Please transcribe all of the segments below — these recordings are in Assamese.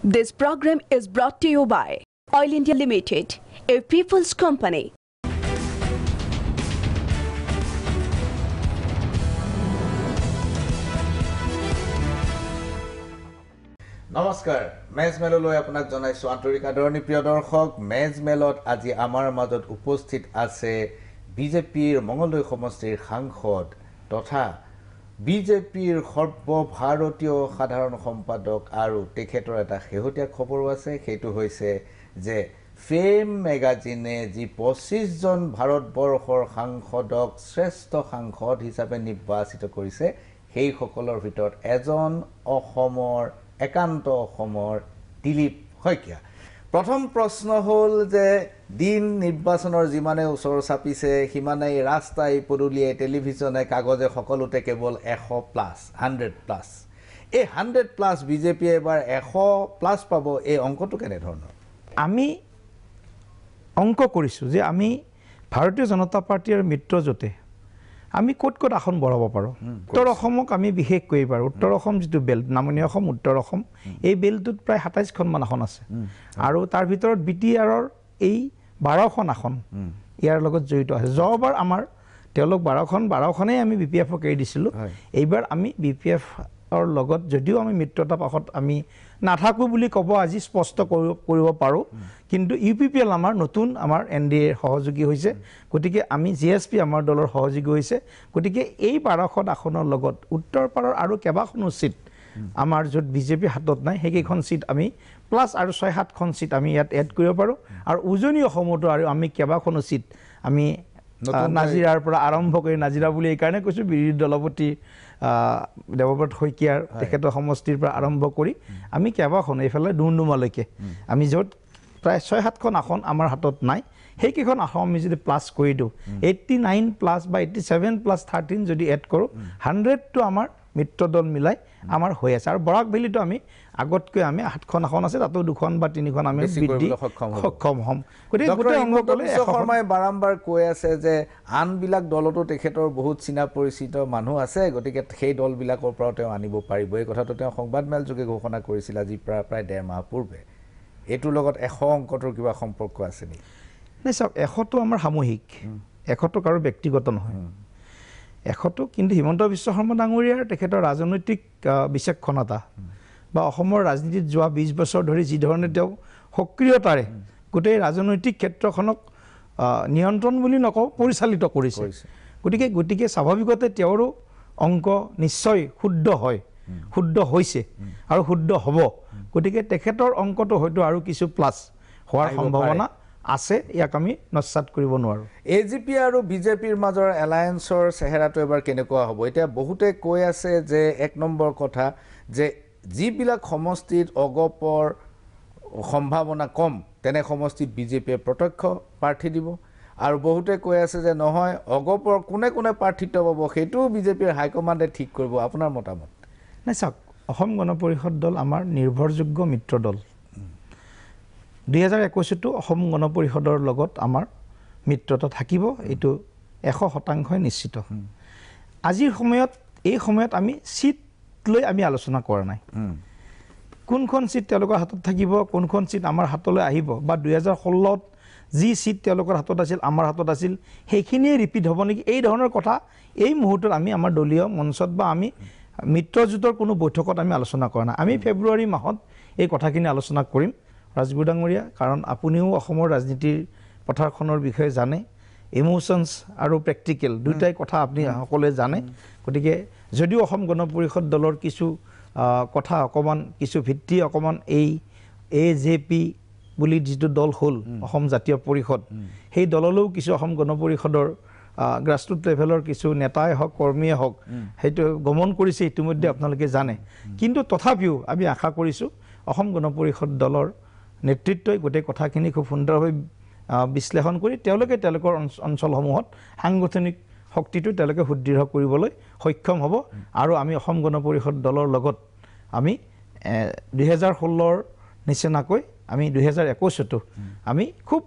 This program is brought to you by Oil India Limited, a people's company. নমস্কাৰ মেজমেললৈ আপোনাক জনাইছো আন্তৰিক আদৰণি প্ৰিয় দৰ্শক মেজমেলত আজি আমাৰ মাজত উপস্থিত আছে বিজেপিৰ মঙ্গলদৈ সমষ্টিৰ সাংসদ তথা বিজেপিৰ সৰ্বভাৰতীয় সাধাৰণ সম্পাদক আৰু তেখেতৰ এটা শেহতীয়া খবৰ আছে সেইটো হৈছে যে ফেম মেগাজিনে যি 25 জন ভাৰতবৰ্ষৰ সাংসদক শ্ৰেষ্ঠ সাংসদ হিচাপে নিৰ্বাচিত কৰিছে সেই সকলৰ ভিতৰত এজন অসমৰ একান্ত অসমৰ দিলীপ শইকীয়া প্ৰথম প্ৰশ্ন হল যে দিন নিৰ্বাচনৰ যিমানে ওচৰ চাপিছে সিমানেই ৰাস্তাই পদুলিয়ে টেলিভিছনে কাগজে সকলোতে কেৱল 100+, এই 100+ বিজেপি এবাৰ 100+ পাব এই অংকটো কেনে ধৰণৰ আমি অংক কৰিছো যে আমি ভাৰতীয় জনতা পাৰ্টিৰ মিত্ৰজোটে আমি কোট আসন বঢ়াব পাৰো উত্তৰ অসমক আমি বিশেষ কৰি পাৰো উত্তৰ অসম যেটো বেল্ট নামনি অসম উত্তৰ অসম এই বেল্টত প্ৰায় 27 খন মান আসন আছে আৰু তাৰ ভিতৰত বিটিআৰৰ এই 12 খন আসন ইয়াৰ লগত জড়িত আছে যোৱাবাৰ আমাৰ তেওঁলোক 12 খনে আমি বিপিএফক এৰি দিছিলো এইবাৰ আমি বিপিএফ অৰ লগত যদিও আমি মিত্ৰতা পাখত আমি নাথাকো বুলি কব আজি স্পষ্ট কৰিব পাৰো কিন্তু ইউপিপিএল আমাৰ নতুন আমাৰ এনডিএৰ সহযোগী হৈছে গতিকে আমি জিএসপি আমাৰ দলৰ সহযোগী হৈছে গতিকে এই 12খন আসনৰ লগত উত্তৰ পাৰৰ আৰু কেবাখনো সিট আমাৰ যত বিজেপি হাতত নাই হেকিখন সিট আমি প্লাস আৰু 6-7 খন সিট আমি ইয়াত এড কৰিব পাৰো আৰু উজনি অসমতো আৰু আমি কেবাখনো সিট আমি নাজিৰাৰ পৰা আৰম্ভ কৰি নাজিৰা বুলি এই কাৰণে কৈছো বিৰোধী দলপতি দেৱব্ৰত শইকীয়াৰ তেখেতৰ সমষ্টিৰ পৰা আৰম্ভ কৰি আমি কেবাখন এইফালে ডুমডুমালৈকে আমি যত প্ৰায় 6-7 খন আসন আমাৰ হাতত নাই হেকিখন আসন আমি যদি প্লাস কৰি দিও 89+ বা 87+13 যদি এড কৰো 100 টো আমাৰ মিত্ৰ দল মিলাই আমাৰ হৈ আছে আৰু বৰাক ভেলিটো আমি আগতকৈ আমি 8খন আসন আছে তাতো 2খন বা 3খন আমি বৃদ্ধি সক্ষম হম গতিকে গোটেই অংগকলে শৰ্মাই বাৰম্বাৰ কৈ আছে যে আনবিলাক দলতো তেখেতৰ বহুত চিনা পৰিচিত মানুহ আছে গতিকে সেই দলবিলাকৰ পৰা তেওঁ আনিব পাৰিব এই কথাটো তেওঁ সংবাদমেল যোগে ঘোষণা কৰিছিল আজি প্ৰায় 1.5 মাহ পূৰ্বে এটোৰ লগত 100 অংকটোৰ কিবা সম্পৰ্ক আছে নি নাই সব 100 টো আমাৰ সামূহিক 100 টো কাৰো ব্যক্তিগত নহয় 100 টো কিন্তু হিমন্ত বিশ্ব শৰ্মা ডাঙৰীয়াৰ তেখেতৰ ৰাজনৈতিক বিচক্ষণতা বা অসমৰ ৰাজনীতিত যোৱা 20 বছৰ ধৰি যি ধৰণে তেওঁ সক্ৰিয়তাৰে গোটেই ৰাজনৈতিক ক্ষেত্ৰখনক নিয়ন্ত্ৰণ বুলি নকও পৰিচালিত কৰিছে গতিকে স্বাভাৱিকতে তেওঁৰো অংক নিশ্চয় শুদ্ধ হয় শুদ্ধ হৈছে আৰু শুদ্ধ হ'ব গতিকে তেখেতৰ অংকটো হয়তো আৰু কিছু প্লাস হোৱাৰ সম্ভাৱনা আছে ইয়াক আমি নস্যাত কৰিব নোৱাৰো এজিপি আৰু বিজেপিৰ মাজৰ এলায়েন্সৰ চেহেৰাটো এবাৰ কেনেকুৱা হ'ব এতিয়া বহুতে কৈ আছে যে এক নম্বৰ কথা যে যিবিলাক সমষ্টিত অগপৰ সম্ভাৱনা কম তেনে সমষ্টিত বিজেপিয়ে প্ৰত্যক্ষ প্ৰাৰ্থী দিব আৰু বহুতে কৈ আছে যে নহয় অগপৰ কোনে প্ৰাৰ্থিত্ব পাব সেইটো বিজেপিৰ হাইকমাণ্ডে ঠিক কৰিব আপোনাৰ মতামত নাই চাওক অসম গণ পৰিষদ দল আমাৰ নিৰ্ভৰযোগ্য মিত্ৰ দল 2021 টো অসম গণ পৰিষদৰ লগত আমাৰ মিত্ৰতা থাকিব এটো 100% নিশ্চিত আজিৰ সময়ত এই সময়ত আমি সিট লৈ আমি আলোচনা কৰা নাই কোনখন সিট তেওঁলোকৰ হাতত থাকিব কোনখন সিট আমাৰ হাতলৈ আহিব বা 2016 ত যি সিট তেওঁলোকৰ হাতত আছিল আমাৰ হাতত আছিল সেইখিনিয়ে ৰিপিট হ'ব নেকি এই ধৰণৰ কথা এই মুহূৰ্তত আমি আমাৰ দলীয় মঞ্চত বা আমি মিত্ৰজোঁটৰ কোনো বৈঠকত আমি আলোচনা কৰা নাই আমি ফেব্ৰুৱাৰী মাহত এই কথাখিনি আলোচনা কৰিম ৰাজগুৰু ডাঙৰীয়া কাৰণ আপুনিও অসমৰ ৰাজনীতিৰ পথাৰখনৰ বিষয়ে জানে ইমোশনস আৰু প্ৰেক্টিকেল দুটাই কথা আপুনি সকলোৱে জানে গতিকে যদিও অসম গণ পৰিষদ দলৰ কিছু কথা অকমান কিছু ভিত্তি অকমান এই এজেপি বুলি যেটো দল হল অসম জাতীয় পৰিষদ সেই দললৈও কিছু অসম গণ পৰিষদৰ গ্ৰাসৰুট লেভেলৰ কিছু নেতাই হক কৰ্মীয়ে হক হেতু গমন কৰিছে ইতিমধ্যে আপোনালোকে জানে কিন্তু তথাপিও আমি আশা কৰিছো অসম গণ পৰিষদ দলৰ নেতৃত্বই গোটেই কথাখিনি খুব সুন্দৰভাৱে বিশ্লেষণ কৰি তেওঁলোকৰ অঞ্চলসমূহত সাংগঠনিক শক্তিটো তেওঁলোকে সুদৃঢ় কৰিবলৈ সক্ষম হ'ব আৰু আমি অসম গণ পৰিষদ দলৰ লগত আমি 2016 ৰ নিচিনাকৈ আমি 2021 টো আমি খুব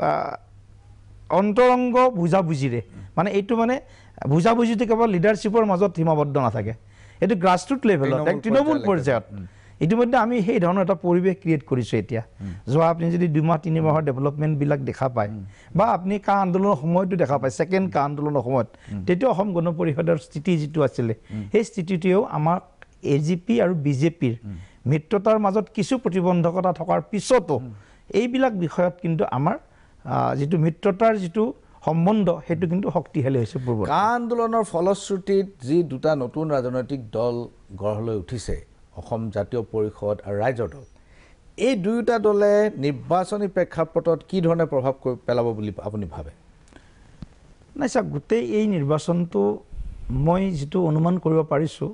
অন্তৰংগ বুজাবুজিৰে মানে এইটো মানে বুজাবুজিতে কেৱল লিডাৰশ্বিপৰ মাজত সীমাবদ্ধ নাথাকে এটো গ্ৰাসৰুট লেভেলত এক তৃণমূল পৰ্যায়ত ইতিমধ্যে আমি সেই ধৰণৰ এটা পৰিৱেশ ক্ৰিয়েট কৰিছোঁ এতিয়া যোৱা আপুনি যদি 2 মাহ 3 মাহৰ ডেভেলপমেণ্টবিলাক দেখা পায় বা আপুনি কা আন্দোলনৰ সময়তো দেখা পায় ছেকেণ্ড কা আন্দোলনৰ সময়ত তেতিয়া অসম গণ পৰিষদৰ স্থিতি যিটো আছিলে সেই স্থিতিটোৱেও আমাক AGP আৰু BJPৰ মিত্ৰতাৰ মাজত কিছু প্ৰতিবন্ধকতা থকাৰ পিছতো এইবিলাক বিষয়ত কিন্তু আমাৰ যিটো মিত্ৰতাৰ যিটো সম্বন্ধ সেইটো কিন্তু শক্তিশালী হৈছে পূৰ্বৰ কা আন্দোলনৰ ফলশ্ৰুতিত যি দুটা নতুন ৰাজনৈতিক দল গঢ় লৈ উঠিছে অসম জাতীয় পৰিষদ আৰু ৰাইজৰ দল এই দুয়োটা দলে নিৰ্বাচনী প্ৰেক্ষাপটত কি ধৰণে প্ৰভাৱ পেলাব বুলি আপুনি ভাবে নাই চাওক গোটেই এই নিৰ্বাচনটো মই যিটো অনুমান কৰিব পাৰিছোঁ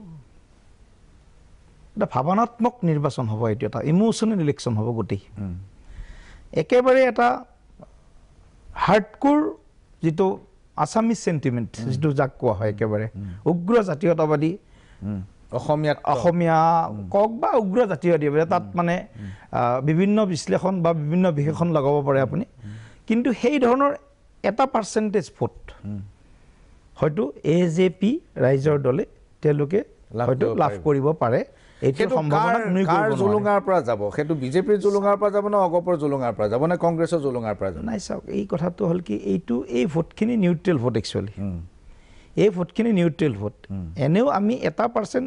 এটা ভাৱনাত্মক নিৰ্বাচন হ'ব এইটো এটা ইমোচনেল ইলেকশ্যন হ'ব গোটেই একেবাৰে এটা হাৰ্ডকোৰ যিটো আছামিজ সেন্টিমেন্ট যিটো যাক কোৱা হয় একেবাৰে উগ্ৰ জাতীয়তাবাদী অসমীয়া কক বা উগ্ৰ জাতীয়তাবাদী তাত মানে বিভিন্ন বিশ্লেষণ বা বিভিন্ন বিশেষণ লগাব পাৰে আপুনি কিন্তু সেই ধৰণৰ এটা পাৰ্চেন্টেজ ভোট হয়তো AJP ৰাইজৰ দলে তেওঁলোকে হয়তো লাভ কৰিব পাৰে এইটো সম্ভাৱনা নুই কৰিব জুলুঙাৰ পৰা যাব সেইটো বিজেপিৰ জুলুঙাৰ পৰা যাব না অগপৰ জুলুঙাৰ পৰা যাব না কংগ্ৰেছৰ জুলুঙাৰ পৰা যাব নাই চাওক এই কথাটো হ'ল কি এইটো এই ভোটখিনি নিউট্ৰেল ভোট একচুৱেলি এই ভোটখিনি নিউট্ৰেল ভোট এনেও আমি 1%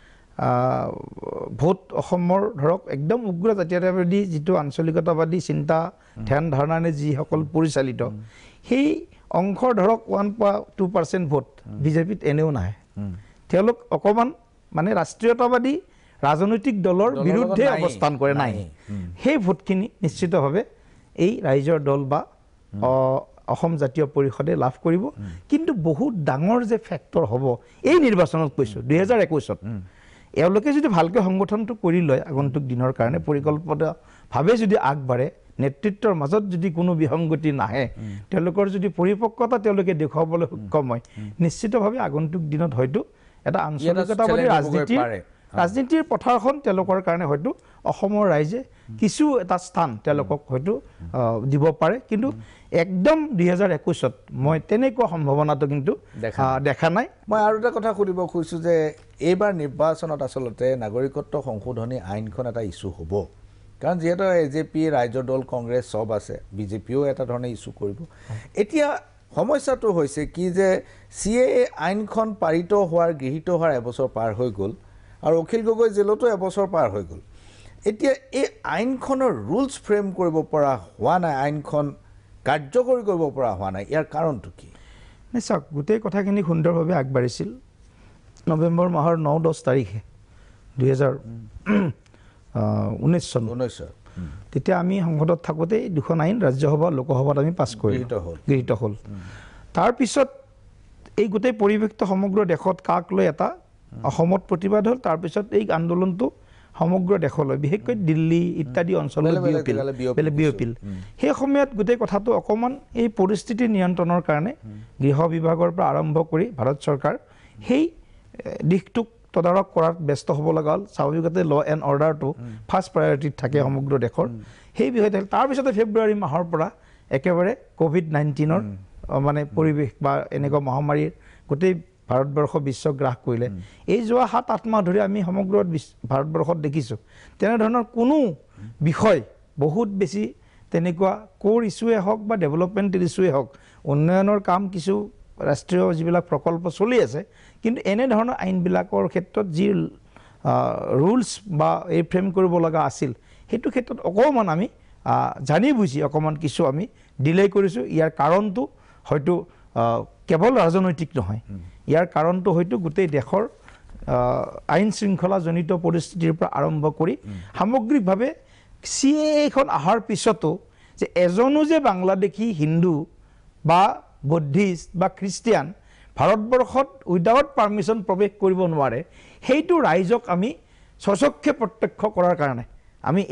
ভোট অসমৰ ধৰক একদম উগ্ৰ জাতীয়তাবাদী যিটো আঞ্চলিকতাবাদী চিন্তা ধ্যান ধাৰণাৰে যিসকল পৰিচালিত সেই অংশৰ ধৰক 1-2% ভোট বিজেপিত এনেও নাহে তেওঁলোক অকমান মানে ৰাষ্ট্ৰীয়তাবাদী ৰাজনৈতিক দলৰ বিৰুদ্ধে অৱস্থান কৰে নাই সেই ভোটখিনি নিশ্চিতভাৱে এই ৰাইজৰ দল বা অসম জাতীয় পৰিষদে লাভ কৰিব কিন্তু বহুত ডাঙৰ যে ফেক্টৰ হ'ব এই নিৰ্বাচনত কৈছোঁ 2021ত এওঁলোকে যদি ভালকৈ সংগঠনটো কৰি লয় আগন্তুক দিনৰ কাৰণে পৰিকল্পিতভাৱে যদি আগবাঢ়ে নেতৃত্বৰ মাজত যদি কোনো বিসংগতি নাহে তেওঁলোকৰ যদি পৰিপক্কতা তেওঁলোকে দেখুৱাবলৈ সক্ষম হয় নিশ্চিতভাৱে আগন্তুক দিনত হয়তো এটা আঞ্চলিকতাবাদী ৰাজনীতিৰ পথাৰখন তেওঁলোকৰ কাৰণে হয়তো অসমৰ ৰাইজে কিছু এটা স্থান তেওঁলোকক হয়তো দিব পাৰে কিন্তু একদম 2021ত মই তেনেকুৱা সম্ভাৱনাটো কিন্তু দেখা নাই মই আৰু এটা কথা সুধিব খুজিছোঁ যে এইবাৰ নিৰ্বাচনত আচলতে নাগৰিকত্ব সংশোধনী আইনখন এটা ইছ্যু হ'ব কাৰণ যিহেতু AJP ৰাইজৰ দল কংগ্ৰেছ সব আছে বিজেপিও এটা ধৰণে ইছ্যু কৰিব এতিয়া সমস্যাটো হৈছে কি যে CAA আইনখন পাৰিত হোৱাৰ গৃহীত হোৱাৰ এবছৰ পাৰ হৈ গ'ল আৰু অখিল গগৈ জেলতো এবছৰ পাৰ হৈ গ'ল এতিয়া এই আইনখনৰ ৰুলছ ফ্ৰেম কৰিব পৰা হোৱা নাই আইনখন কাৰ্যকৰী কৰিব পৰা হোৱা নাই ইয়াৰ কাৰণটো কি চাওক গোটেই কথাখিনি সুন্দৰভাৱে আগবাঢ়িছিল নৱেম্বৰ মাহৰ 9-10 তাৰিখে 2019 চন তেতিয়া আমি সংসদত থাকোঁতে দুখন আইন ৰাজ্যসভা লোকসভাত আমি পাছ গৃহীত হ'ল তাৰপিছত এই গোটেই পৰিৱেশটো সমগ্ৰ দেশত কাক লৈ এটা অসমত প্ৰতিবাদ হ'ল তাৰপিছত এই আন্দোলনটো সমগ্ৰ দেশলৈ বিশেষকৈ দিল্লী ইত্যাদি অঞ্চললৈ বিয়পিল সেই সময়ত গোটেই কথাটো অকণমান এই পৰিস্থিতি নিয়ন্ত্ৰণৰ কাৰণে গৃহ বিভাগৰ পৰা আৰম্ভ কৰি ভাৰত চৰকাৰ সেই দিশটোক তদাৰক কৰাত ব্যস্ত হ'ব লগা হ'ল স্বাভাৱিকতে ল এণ্ড অৰ্ডাৰটো ফাৰ্ষ্ট প্ৰায়ৰিটিত থাকে সমগ্ৰ দেশৰ সেই বিষয়তে তাৰপিছতে ফেব্ৰুৱাৰী মাহৰ পৰা একেবাৰে COVID-19ৰ মানে পৰিৱেশ বা এনেকুৱা মহামাৰীৰ গোটেই ভাৰতবৰ্ষ বিশ্ব গ্ৰাস কৰিলে এই যোৱা 7-8 মাহ ধৰি আমি সমগ্ৰ ভাৰতবৰ্ষত দেখিছোঁ তেনেধৰণৰ কোনো বিষয় বহুত বেছি তেনেকুৱা কোৰ ইছ্যুৱে হওক বা ডেভেলপমেণ্টেল ইছ্যুৱে হওক উন্নয়নৰ কাম কিছু ৰাষ্ট্ৰীয় যিবিলাক প্ৰকল্প চলি আছে কিন্তু এনেধৰণৰ আইনবিলাকৰ ক্ষেত্ৰত যি ৰুলছ বা এই ফ্ৰেম কৰিব লগা আছিল সেইটো ক্ষেত্ৰত অকণমান আমি জানি বুজি অকণমান কিছু আমি ডিলে কৰিছোঁ ইয়াৰ কাৰণটো হয়তো কেৱল ৰাজনৈতিক নহয় ইয়াৰ কাৰণটো হয়তো গোটেই দেশৰ আইন শৃংখলাজনিত পৰিস্থিতিৰ পৰা আৰম্ভ কৰি সামগ্ৰিকভাৱে CAAখন অহাৰ পিছতো যে এজনো যে বাংলাদেশী হিন্দু বা বুদ্ধিষ্ট বা খ্ৰীষ্টিয়ান ভাৰতবৰ্ষত উইদাউট পাৰ্মিশ্যন প্ৰৱেশ কৰিব নোৱাৰে সেইটো ৰাইজক আমি স্বচক্ষে প্ৰত্যক্ষ কৰাৰ কাৰণে আমি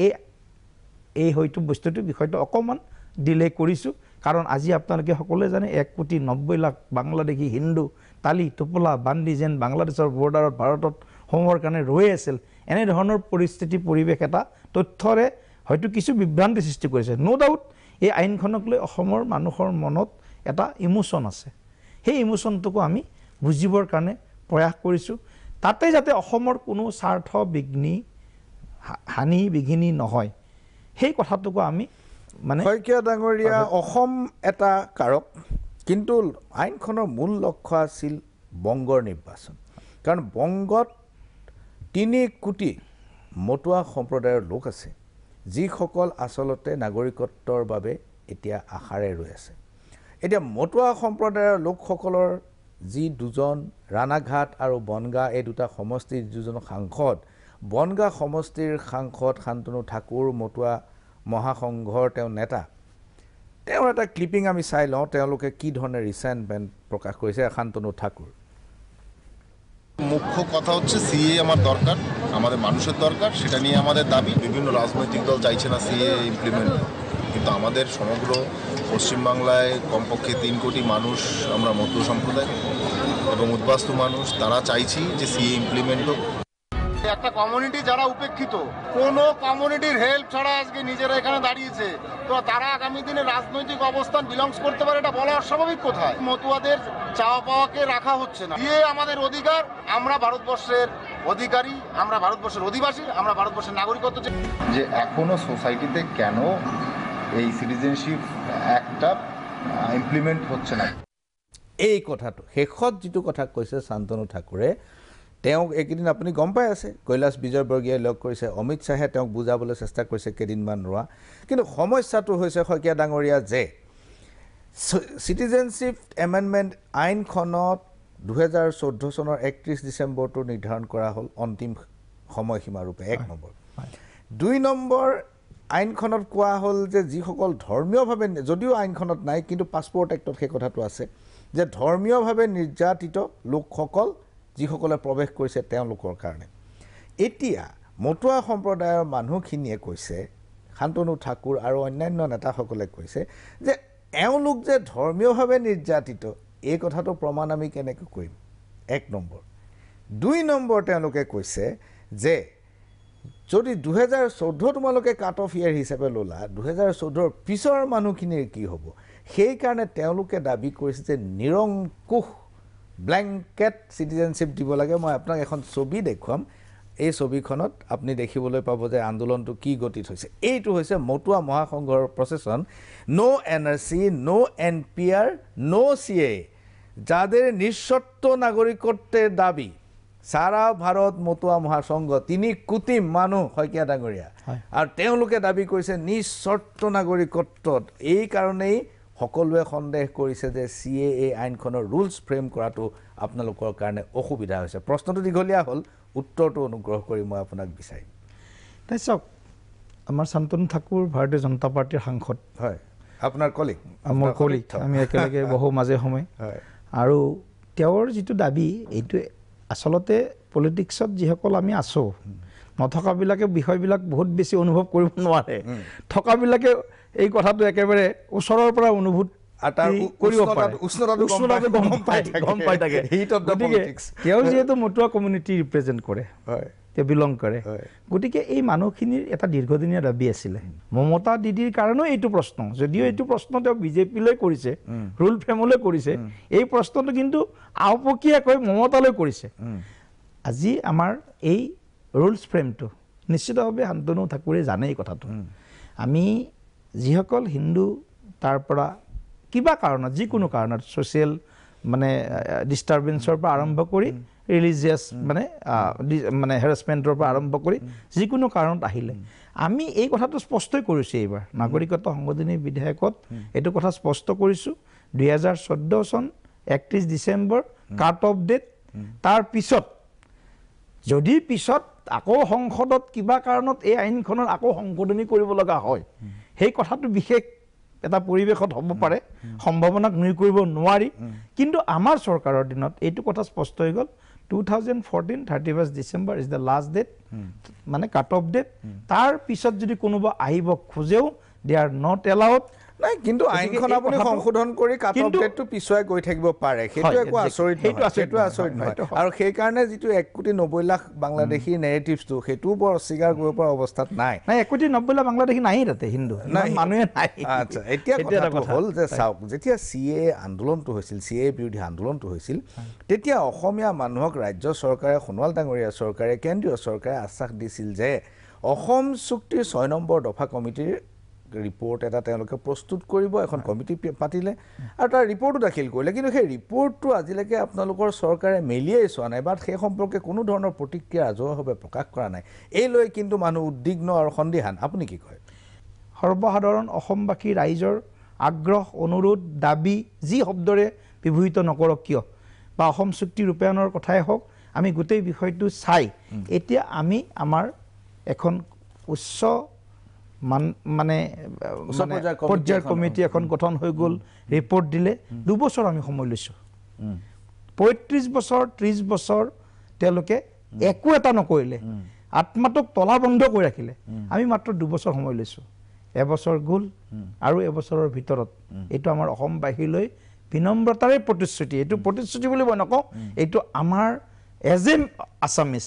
এই হয়তো বস্তুটো বিষয়টো অকণমান ডিলে কৰিছোঁ কাৰণ আজি আপোনালোকে সকলোৱে জানে 1,90,00,000 বাংলাদেশী হিন্দু তালি টোপোলা বান্ধি যেন বাংলাদেশৰ বৰ্ডাৰত ভাৰতত সোমোৱাৰ কাৰণে ৰৈ আছিল এনেধৰণৰ পৰিস্থিতি পৰিৱেশ এটা তথ্যৰে হয়তো কিছু বিভ্ৰান্তি সৃষ্টি কৰিছে নো ডাউট এই আইনখনক লৈ অসমৰ মানুহৰ মনত এটা ইমোশ্যন আছে সেই ইমোশ্যনটোকো আমি বুজিবৰ কাৰণে প্ৰয়াস কৰিছোঁ তাতে যাতে অসমৰ কোনো স্বাৰ্থ বিঘ্নি হানি বিঘিনি নহয় সেই কথাটোকো আমি মানে শইকীয়া ডাঙৰীয়া অসম এটা কাৰক কিন্তু আইনখনৰ মূল লক্ষ্য আছিল বংগৰ নিৰ্বাচন কাৰণ বংগত 3 কোটি মটুৱা সম্প্ৰদায়ৰ লোক আছে যিসকল আচলতে নাগৰিকত্বৰ বাবে এতিয়া আশাৰে ৰৈ আছে এতিয়া মটুৱা সম্প্ৰদায়ৰ লোকসকলৰ যি দুজন ৰাণাঘাট আৰু বনগা এই দুটা সমষ্টিৰ দুজন সাংসদ বনগা সমষ্টিৰ সাংসদ শান্তনু ঠাকুৰ মটুৱা মহাসংঘৰ তেওঁ নেতা তেওঁৰ এটা ক্লিপিং আমি চাই লওঁ তেওঁলোকে কি ধৰণে ৰিসেন্টমেন্ট প্ৰকাশ কৰিছে শান্তনু ঠাকুৰ মুখ্য কথা হচ্ছে সিএ আমার দরকার আমাদের মানুষের দরকার সেটা নিয়ে আমাদের দাবি বিভিন্ন রাজনৈতিক দল চাইছে না সিএ ইমপ্লিমেন্ট কিন্তু আমাদের সমগ্র পশ্চিমবাংলায় কমপক্ষে 3 কোটি মানুষ আমরা মতুয়া সম্প্রদায় এবং উদ্বাস্তু মানুষ তারা চাইছি যে সিএ ইমপ্লিমেন্ট হোক একটা কমিউনিটি যারা উপেক্ষিত কোনো কমিউনিটির হেল্প ছাড়া আজকে নিজেরা এখানে দাঁড়িয়েছে তো তারা আগামী দিনে রাজনৈতিক অবস্থান বিলংস করতে পারে এটা বলা অস্বাভাবিক কোথায় মতুয়াদের চাওয়া পাওয়াকে রাখা হচ্ছে না ইয়ে আমাদের অধিকার আমরা ভারতবর্ষের অধিকারী আমরা ভারতবর্ষের অধিবাসী আমরা ভারতবর্ষের নাগরিকত্ব যে এখনো সোসাইটিতে কেন এই সিটিজেনশিপ অ্যাক্টটা ইমপ্লিমেন্ট হচ্ছে না এই কথাটো শেষত যেটো কথা কৈছে শান্তনু ঠাকুৰে তেওঁ একদিন আপুনি গম পাই আছে কৈলাশ বিজয়বৰ্গীয়াই লগ কৰিছে অমিত শাহে তেওঁক বুজাবলৈ চেষ্টা কৰিছে কেদিনমান ৰোৱা কিন্তু সমস্যাটো হৈছে শইকীয়া ডাঙৰীয়া যে সিটিজেনশিপ এমেন্ডমেন্ট আইনখনত 2014 চনৰ 31 ডিসেম্বৰটো নিৰ্ধাৰণ কৰা হ'ল অন্তিম সময়সীমা ৰূপে 1 নম্বৰ 2 নম্বৰ আইনখনত কোৱা হ'ল যে যিসকল ধৰ্মীয়ভাৱে যদিও আইনখনত নাই কিন্তু পাছপোৰ্ট এক্টত সেই কথাটো আছে যে ধৰ্মীয়ভাৱে নিৰ্যাতিত লোকসকল যিসকলে প্ৰৱেশ কৰিছে তেওঁলোকৰ কাৰণে এতিয়া মটুৱা সম্প্ৰদায়ৰ মানুহখিনিয়ে কৈছে শান্তনু ঠাকুৰ আৰু অন্যান্য নেতাসকলে কৈছে যে এওঁলোক যে ধৰ্মীয়ভাৱে নিৰ্যাতিত এই কথাটো প্ৰমাণ আমি কেনেকৈ কৰিম 1 নম্বৰ 2 নম্বৰ তেওঁলোকে কৈছে যে যদি 2014 তোমালোকে কাট অফ ইয়াৰ হিচাপে ললা 2014 পিছৰ মানুহখিনিৰ কি হ'ব সেই কাৰণে তেওঁলোকে দাবী কৰিছে যে নিৰংকুশ ব্ল্যাঙ্কেট সিটিজেনশিপ দিব লাগে মই আপোনাক এখন ছবি দেখুৱাম এই ছবিখনত আপুনি দেখিবলৈ পাব যে আন্দোলনটো কি গতিত হৈছে এইটো হৈছে মটুৱা মহাসংঘৰ procession no NRC no NPR no CA যাদের নিঃশর্ত নাগরিকত্বের দাবি সারা ভারত মটুৱা মহাসংঘ 3 কোটি মানুহ শইকীয়া ডাঙৰীয়া আৰু তেওঁলোকে দাবী কৰিছে নিঃশর্ত নাগৰিকত্বত এই কাৰণেই সকলোৱে সন্দেহ কৰিছে যে সিএএ আইনখনৰ ৰুলছ ফ্ৰেম কৰাটো আপোনালোকৰ কাৰণে অসুবিধা হৈছে প্ৰশ্নটো দীঘলীয়া হ'ল উত্তৰটো অনুগ্ৰহ কৰি মই আপোনাক বিচাৰিম চাওক আমাৰ শান্তনু ঠাকুৰ ভাৰতীয় জনতা পাৰ্টিৰ সাংসদ হয় আপোনাৰ কলিগ আমাৰ কলিগ আমি একেলগে বহু মাজে সময় হয় আৰু তেওঁৰ যিটো দাবী এইটো আসলতে পলিটিক্সত যিসকল আমি আছো নথকাবিলাকে বিষয়বিলাক বহুত বেছি অনুভৱ কৰিব নোৱাৰে থকাবিলাকে এই কথাটো একেবাৰে ওচৰৰ পৰা অনুভূত কৰিব পাৰে উষ্ণতাটো গম পাই থাকে হিট অফ দ্য পলিটিক্স তেওঁ যেহেতু মটুৱা কমিউনিটি ৰিপ্ৰেজেন্ট কৰে হয় তেওঁ বিলং কৰে গতিকে এই মানুহখিনিৰ এটা দীৰ্ঘদিনীয়া দাবী আছিলে মমতা দিদিৰ কাৰণেও এইটো প্ৰশ্ন যদিও এইটো প্ৰশ্ন তেওঁ বিজেপিলৈ কৰিছে ৰুল ফ্ৰেমলৈ কৰিছে এই প্ৰশ্নটো কিন্তু আওপকীয়াকৈ মমতালৈ কৰিছে আজি আমাৰ এই ৰুলছ ফ্ৰেমটো নিশ্চিতভাৱে শান্তনু ঠাকুৰে জানে এই কথাটো আমি যিসকল হিন্দু তাৰ পৰা কিবা কাৰণত যিকোনো কাৰণত সোশ্যাল মানে ডিস্টারবেন্সৰ পৰা আৰম্ভ কৰি ৰিলিজিয়াছ মানে হেৰাসমেন্টৰ পৰা আৰম্ভ কৰি যিকোনো কাৰণত আহিলে আমি এই কথাটো স্পষ্টই কৰিছো এইবাৰ নাগৰিকত্ব সংশোধনী বিধেয়কত এইটো কথা স্পষ্ট কৰিছো 2014 চন 31 ডিসেম্বৰ কাট অফ ডেট তাৰ পিছত যদি পিছত আকৌ সংসদত কিবা কাৰণত এই আইনখনৰ আকৌ সংশোধনী কৰিব লগা হয় সেই কথাটো বিশেষ এটা পৰিবেশত হ'ব পাৰে সম্ভাৱনাক নুই কৰিব নোৱাৰি কিন্তু আমাৰ চৰকাৰৰ দিনত এইটো কথা স্পষ্ট হৈ গ'ল 2014 31 December is the last date মানে কাট অফ ডেট তাৰ পিছত যদি কোনোবা আহিব খোজেও দে আৰ নট এলাউড নাই কিন্তু আইনখন আপুনি সংশোধন কৰি কাট অফ ডেটটো পিছুৱাই গৈ থাকিব পাৰে সেইটো একো আচৰিত নহয় আৰু সেই কাৰণে যেটো 1 কোটি 90 লাখ বাংলাদেশী নেৰেটিভছটো সেইটো বৰ অস্বীকাৰ কৰিব পৰা অৱস্থাত নাই 1 কোটি 90 লাখ বাংলাদেশী নাই তাতে হিন্দু মানুহে নাই আচ্ছা এতিয়া কথা হ'ল যে চাওক যেতিয়া সিএ আন্দোলনটো হৈছিল সিএ বিৰোধী আন্দোলনটো হৈছিল তেতিয়া অসমীয়া মানুহক ৰাজ্য চৰকাৰে সোণোৱাল ডাঙৰীয়া চৰকাৰে কেন্দ্ৰীয় চৰকাৰে আশ্বাস দিছিল যে অসম চুক্তিৰ 6 নম্বৰ দফা কমিটিৰ ৰিপৰ্ট এটা তেওঁলোকে প্ৰস্তুত কৰিব এখন কমিটি পাতিলে আৰু তাৰ ৰিপৰ্টটো দাখিল কৰিলে কিন্তু সেই ৰিপৰ্টটো আজিলৈকে আপোনালোকৰ চৰকাৰে মেলিয়াই চোৱা নাই বা সেই সম্পৰ্কে কোনো ধৰণৰ প্ৰতিক্ৰিয়া ৰাজহুৱাভাৱে প্ৰকাশ কৰা নাই এই লৈ কিন্তু মানুহ উদ্বিগ্ন আৰু সন্দিহান আপুনি কি কয় সৰ্বসাধাৰণ অসমবাসী ৰাইজৰ আগ্ৰহ অনুৰোধ দাবী যি শব্দৰে বিভূষিত নকৰক কিয় বা অসম চুক্তি ৰূপায়ণৰ কথাই হওক আমি গোটেই বিষয়টো চাই এতিয়া আমি আমাৰ এখন উচ্চ মানে পৰ্যায়ৰ কমিটি এখন গঠন হৈ গ'ল ৰিপৰ্ট দিলে 2 বছৰ আমি সময় লৈছোঁ 35 বছৰ 30 বছৰ তেওঁলোকে একো এটা নকৰিলে আত্মাটোক তলা বন্ধ কৰি ৰাখিলে আমি মাত্ৰ 2 বছৰ সময় লৈছোঁ এবছৰ গ'ল আৰু এবছৰৰ ভিতৰত এইটো আমাৰ অসমবাসীলৈ বিনম্ৰতাৰে প্ৰতিশ্ৰুতি এইটো প্ৰতিশ্ৰুতি বুলি মই নকওঁ এইটো আমাৰ এজন আছামিজ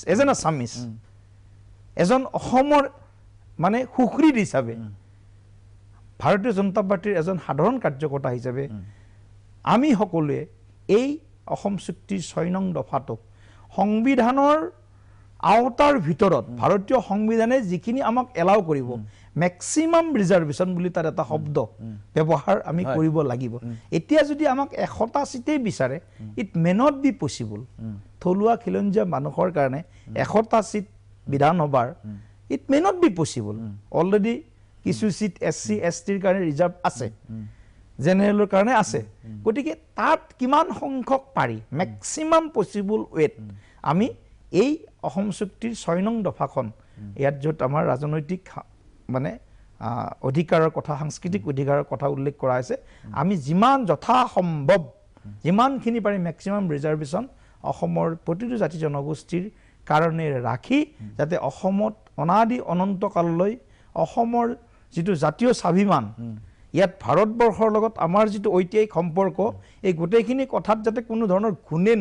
এজন অসমৰ মানে সুখৰীত হিচাপে ভাৰতীয় জনতা পাৰ্টিৰ এজন সাধাৰণ কাৰ্যকৰ্তা হিচাপে আমি সকলোৱে এই অসম চুক্তিৰ 6 নং দফাটোক সংবিধানৰ আওতাৰ ভিতৰত ভাৰতীয় সংবিধানে যিখিনি আমাক এলাও কৰিব মেক্সিমাম ৰিজাৰ্ভেশ্যন বুলি তাৰ এটা শব্দ ব্যৱহাৰ আমি কৰিব লাগিব এতিয়া যদি আমাক 100টা সিটেই বিচাৰে it may not be possible থলুৱা খিলঞ্জীয়া মানুহৰ কাৰণে 100টা সিট বিধানসভাৰ it may not be possible already কিছু সিট এসসি এসটিৰ কাৰণে ৰিজাৰ্ভ আছে জেনেৰেলৰ কাৰণে আছে গতিকে তাত কিমান সংখ্যক পাৰি মেক্সিমাম পসিবল ওয়েট আমি এই অসম চুক্তিৰ 6 নং দফাখন ইয়াত য'ত আমাৰ ৰাজনৈতিক মানে অধিকাৰৰ কথা সাংস্কৃতিক অধিকাৰৰ কথা উল্লেখ কৰা হৈছে আমি যিমান যথা সম্ভৱ যিমানখিনি পাৰি মেক্সিমাম ৰিজাৰ্ভেশ্যন অসমৰ প্ৰতিটো জাতি জনগোষ্ঠীৰ কাৰণে ৰাখি যাতে অসমত অনাদি অনন্ত কাললৈ অসমৰ যিটো জাতীয় স্বাভিমান ইয়াত ভাৰতবৰ্ষৰ লগত আমাৰ যিটো ঐতিহাসিক সম্পৰ্ক এই গোটেইখিনি কথাত যাতে কোনো ধৰণৰ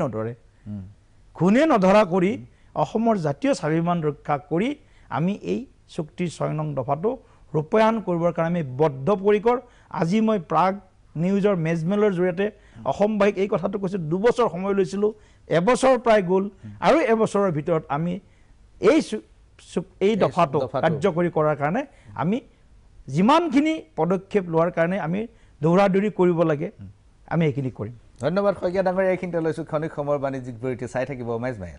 ঘুণে নধৰা কৰি অসমৰ জাতীয় স্বাভিমান ৰক্ষা কৰি আমি এই চুক্তিৰ 6 নং দফাটো ৰূপায়ণ কৰিবৰ কাৰণে আমি বদ্ধপৰিকৰ আজি মই প্ৰাগ নিউজৰ মেজমেলৰ জৰিয়তে অসমবাসীক এই কথাটো কৈছোঁ 2 বছৰ সময় লৈছিলোঁ এবছৰ প্ৰায় গ'ল আৰু এবছৰৰ ভিতৰত আমি এই দফাটো কাৰ্যকৰী কৰাৰ কাৰণে আমি যিমানখিনি পদক্ষেপ লোৱাৰ কাৰণে আমি দৌৰাদৌৰি কৰিব লাগে আমি এইখিনি কৰিম ধন্যবাদ শইকীয়া ডাঙৰীয়া এইখিনিতে লৈছোঁ ক্ষণিক সময়ৰ বাণিজ্যিক বিৰতি চাই থাকিব মেজমেল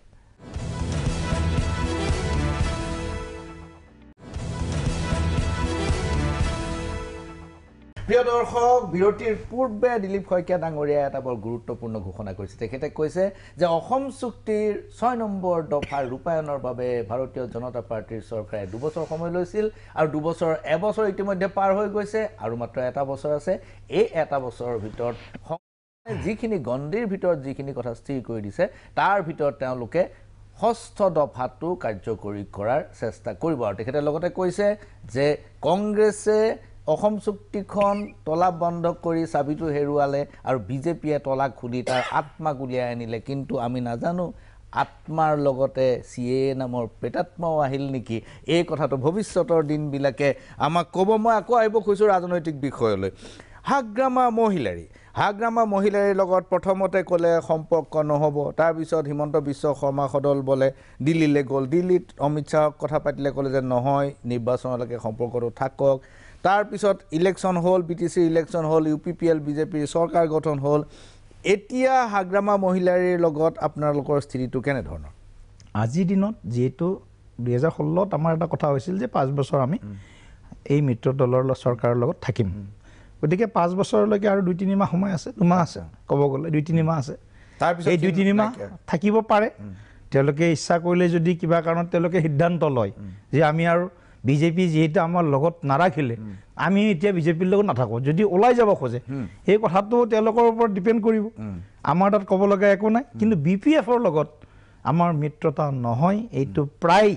প্ৰিয় দৰ্শক বিৰতিৰ পূৰ্বে দিলীপ শইকীয়া ডাঙৰীয়াই এটা বৰ গুৰুত্বপূৰ্ণ ঘোষণা কৰিছে তেখেতে কৈছে যে অসম চুক্তিৰ 6 নম্বৰ দফাৰ ৰূপায়ণৰ বাবে ভাৰতীয় জনতা পাৰ্টিৰ চৰকাৰে 2 বছৰ সময় লৈছিল আৰু 2 বছৰ এবছৰ ইতিমধ্যে পাৰ হৈ গৈছে আৰু মাত্ৰ এটা বছৰ আছে এই এটা বছৰৰ ভিতৰত যিখিনি গণ্ডিৰ ভিতৰত যিখিনি কথা স্থিৰ কৰি দিছে তাৰ ভিতৰত তেওঁলোকে 6ষ্ঠ দফাটো কাৰ্যকৰী কৰাৰ চেষ্টা কৰিব আৰু তেখেতে লগতে কৈছে যে কংগ্ৰেছে অসম চুক্তিখন তলা বন্ধ কৰি চাবিটো হেৰুৱালে আৰু বিজেপিয়ে তলা খুলি তাৰ আত্মা গুলিয়াই আনিলে কিন্তু আমি নাজানো আত্মাৰ লগতে সিএ নামৰ প্ৰেতাত্মাও আহিল নেকি এই কথাটো ভৱিষ্যতৰ দিনবিলাকে আমাক ক'ব মই আকৌ আহিব খুজিছোঁ ৰাজনৈতিক বিষয়লৈ হাগ্ৰামা মহিলাৰীৰ লগত প্ৰথমতে ক'লে সম্পৰ্ক নহ'ব তাৰপিছত হিমন্ত বিশ্ব শৰ্মা সদল বোলে দিল্লীলৈ গ'ল দিল্লীত অমিত শ্বাহক কথা পাতিলে ক'লে যে নহয় নিৰ্বাচনলৈকে সম্পৰ্কটো থাকক তাৰপিছত ইলেকশ্যন হ'ল BTC ইলেকশ্যন হ'ল UPPL বিজেপিৰ চৰকাৰ গঠন হ'ল এতিয়া হাগ্ৰামা মহিলাৰীৰ লগত আপোনালোকৰ স্থিতিটো কেনেধৰণৰ আজিৰ দিনত যিহেতু 2016ত আমাৰ এটা কথা হৈছিল যে 5 বছৰ আমি এই মিত্ৰ দলৰ চৰকাৰৰ লগত থাকিম গতিকে 5 বছৰলৈকে আৰু 2-3 মাহ সময় আছে 2 মাহ আছে ক'ব গ'লে 2-3 মাহ আছে তাৰপিছত এই 2-3 মাহ থাকিব পাৰে তেওঁলোকে ইচ্ছা কৰিলে যদি কিবা কাৰণত তেওঁলোকে সিদ্ধান্ত লয় যে আমি আৰু বিজেপি যেহেতু আমাৰ লগত নাৰাখিলে আমি এতিয়া বিজেপিৰ লগত নাথাকো যদি ওলাই যাব খোজে এই কথাটো তেওঁলোকৰ ওপৰত ডিপেণ্ড কৰিব আমাৰ তাত ক'ব লগা একো নাই কিন্তু BPFৰ লগত আমাৰ মিত্ৰতা নহয় এইটো প্ৰায়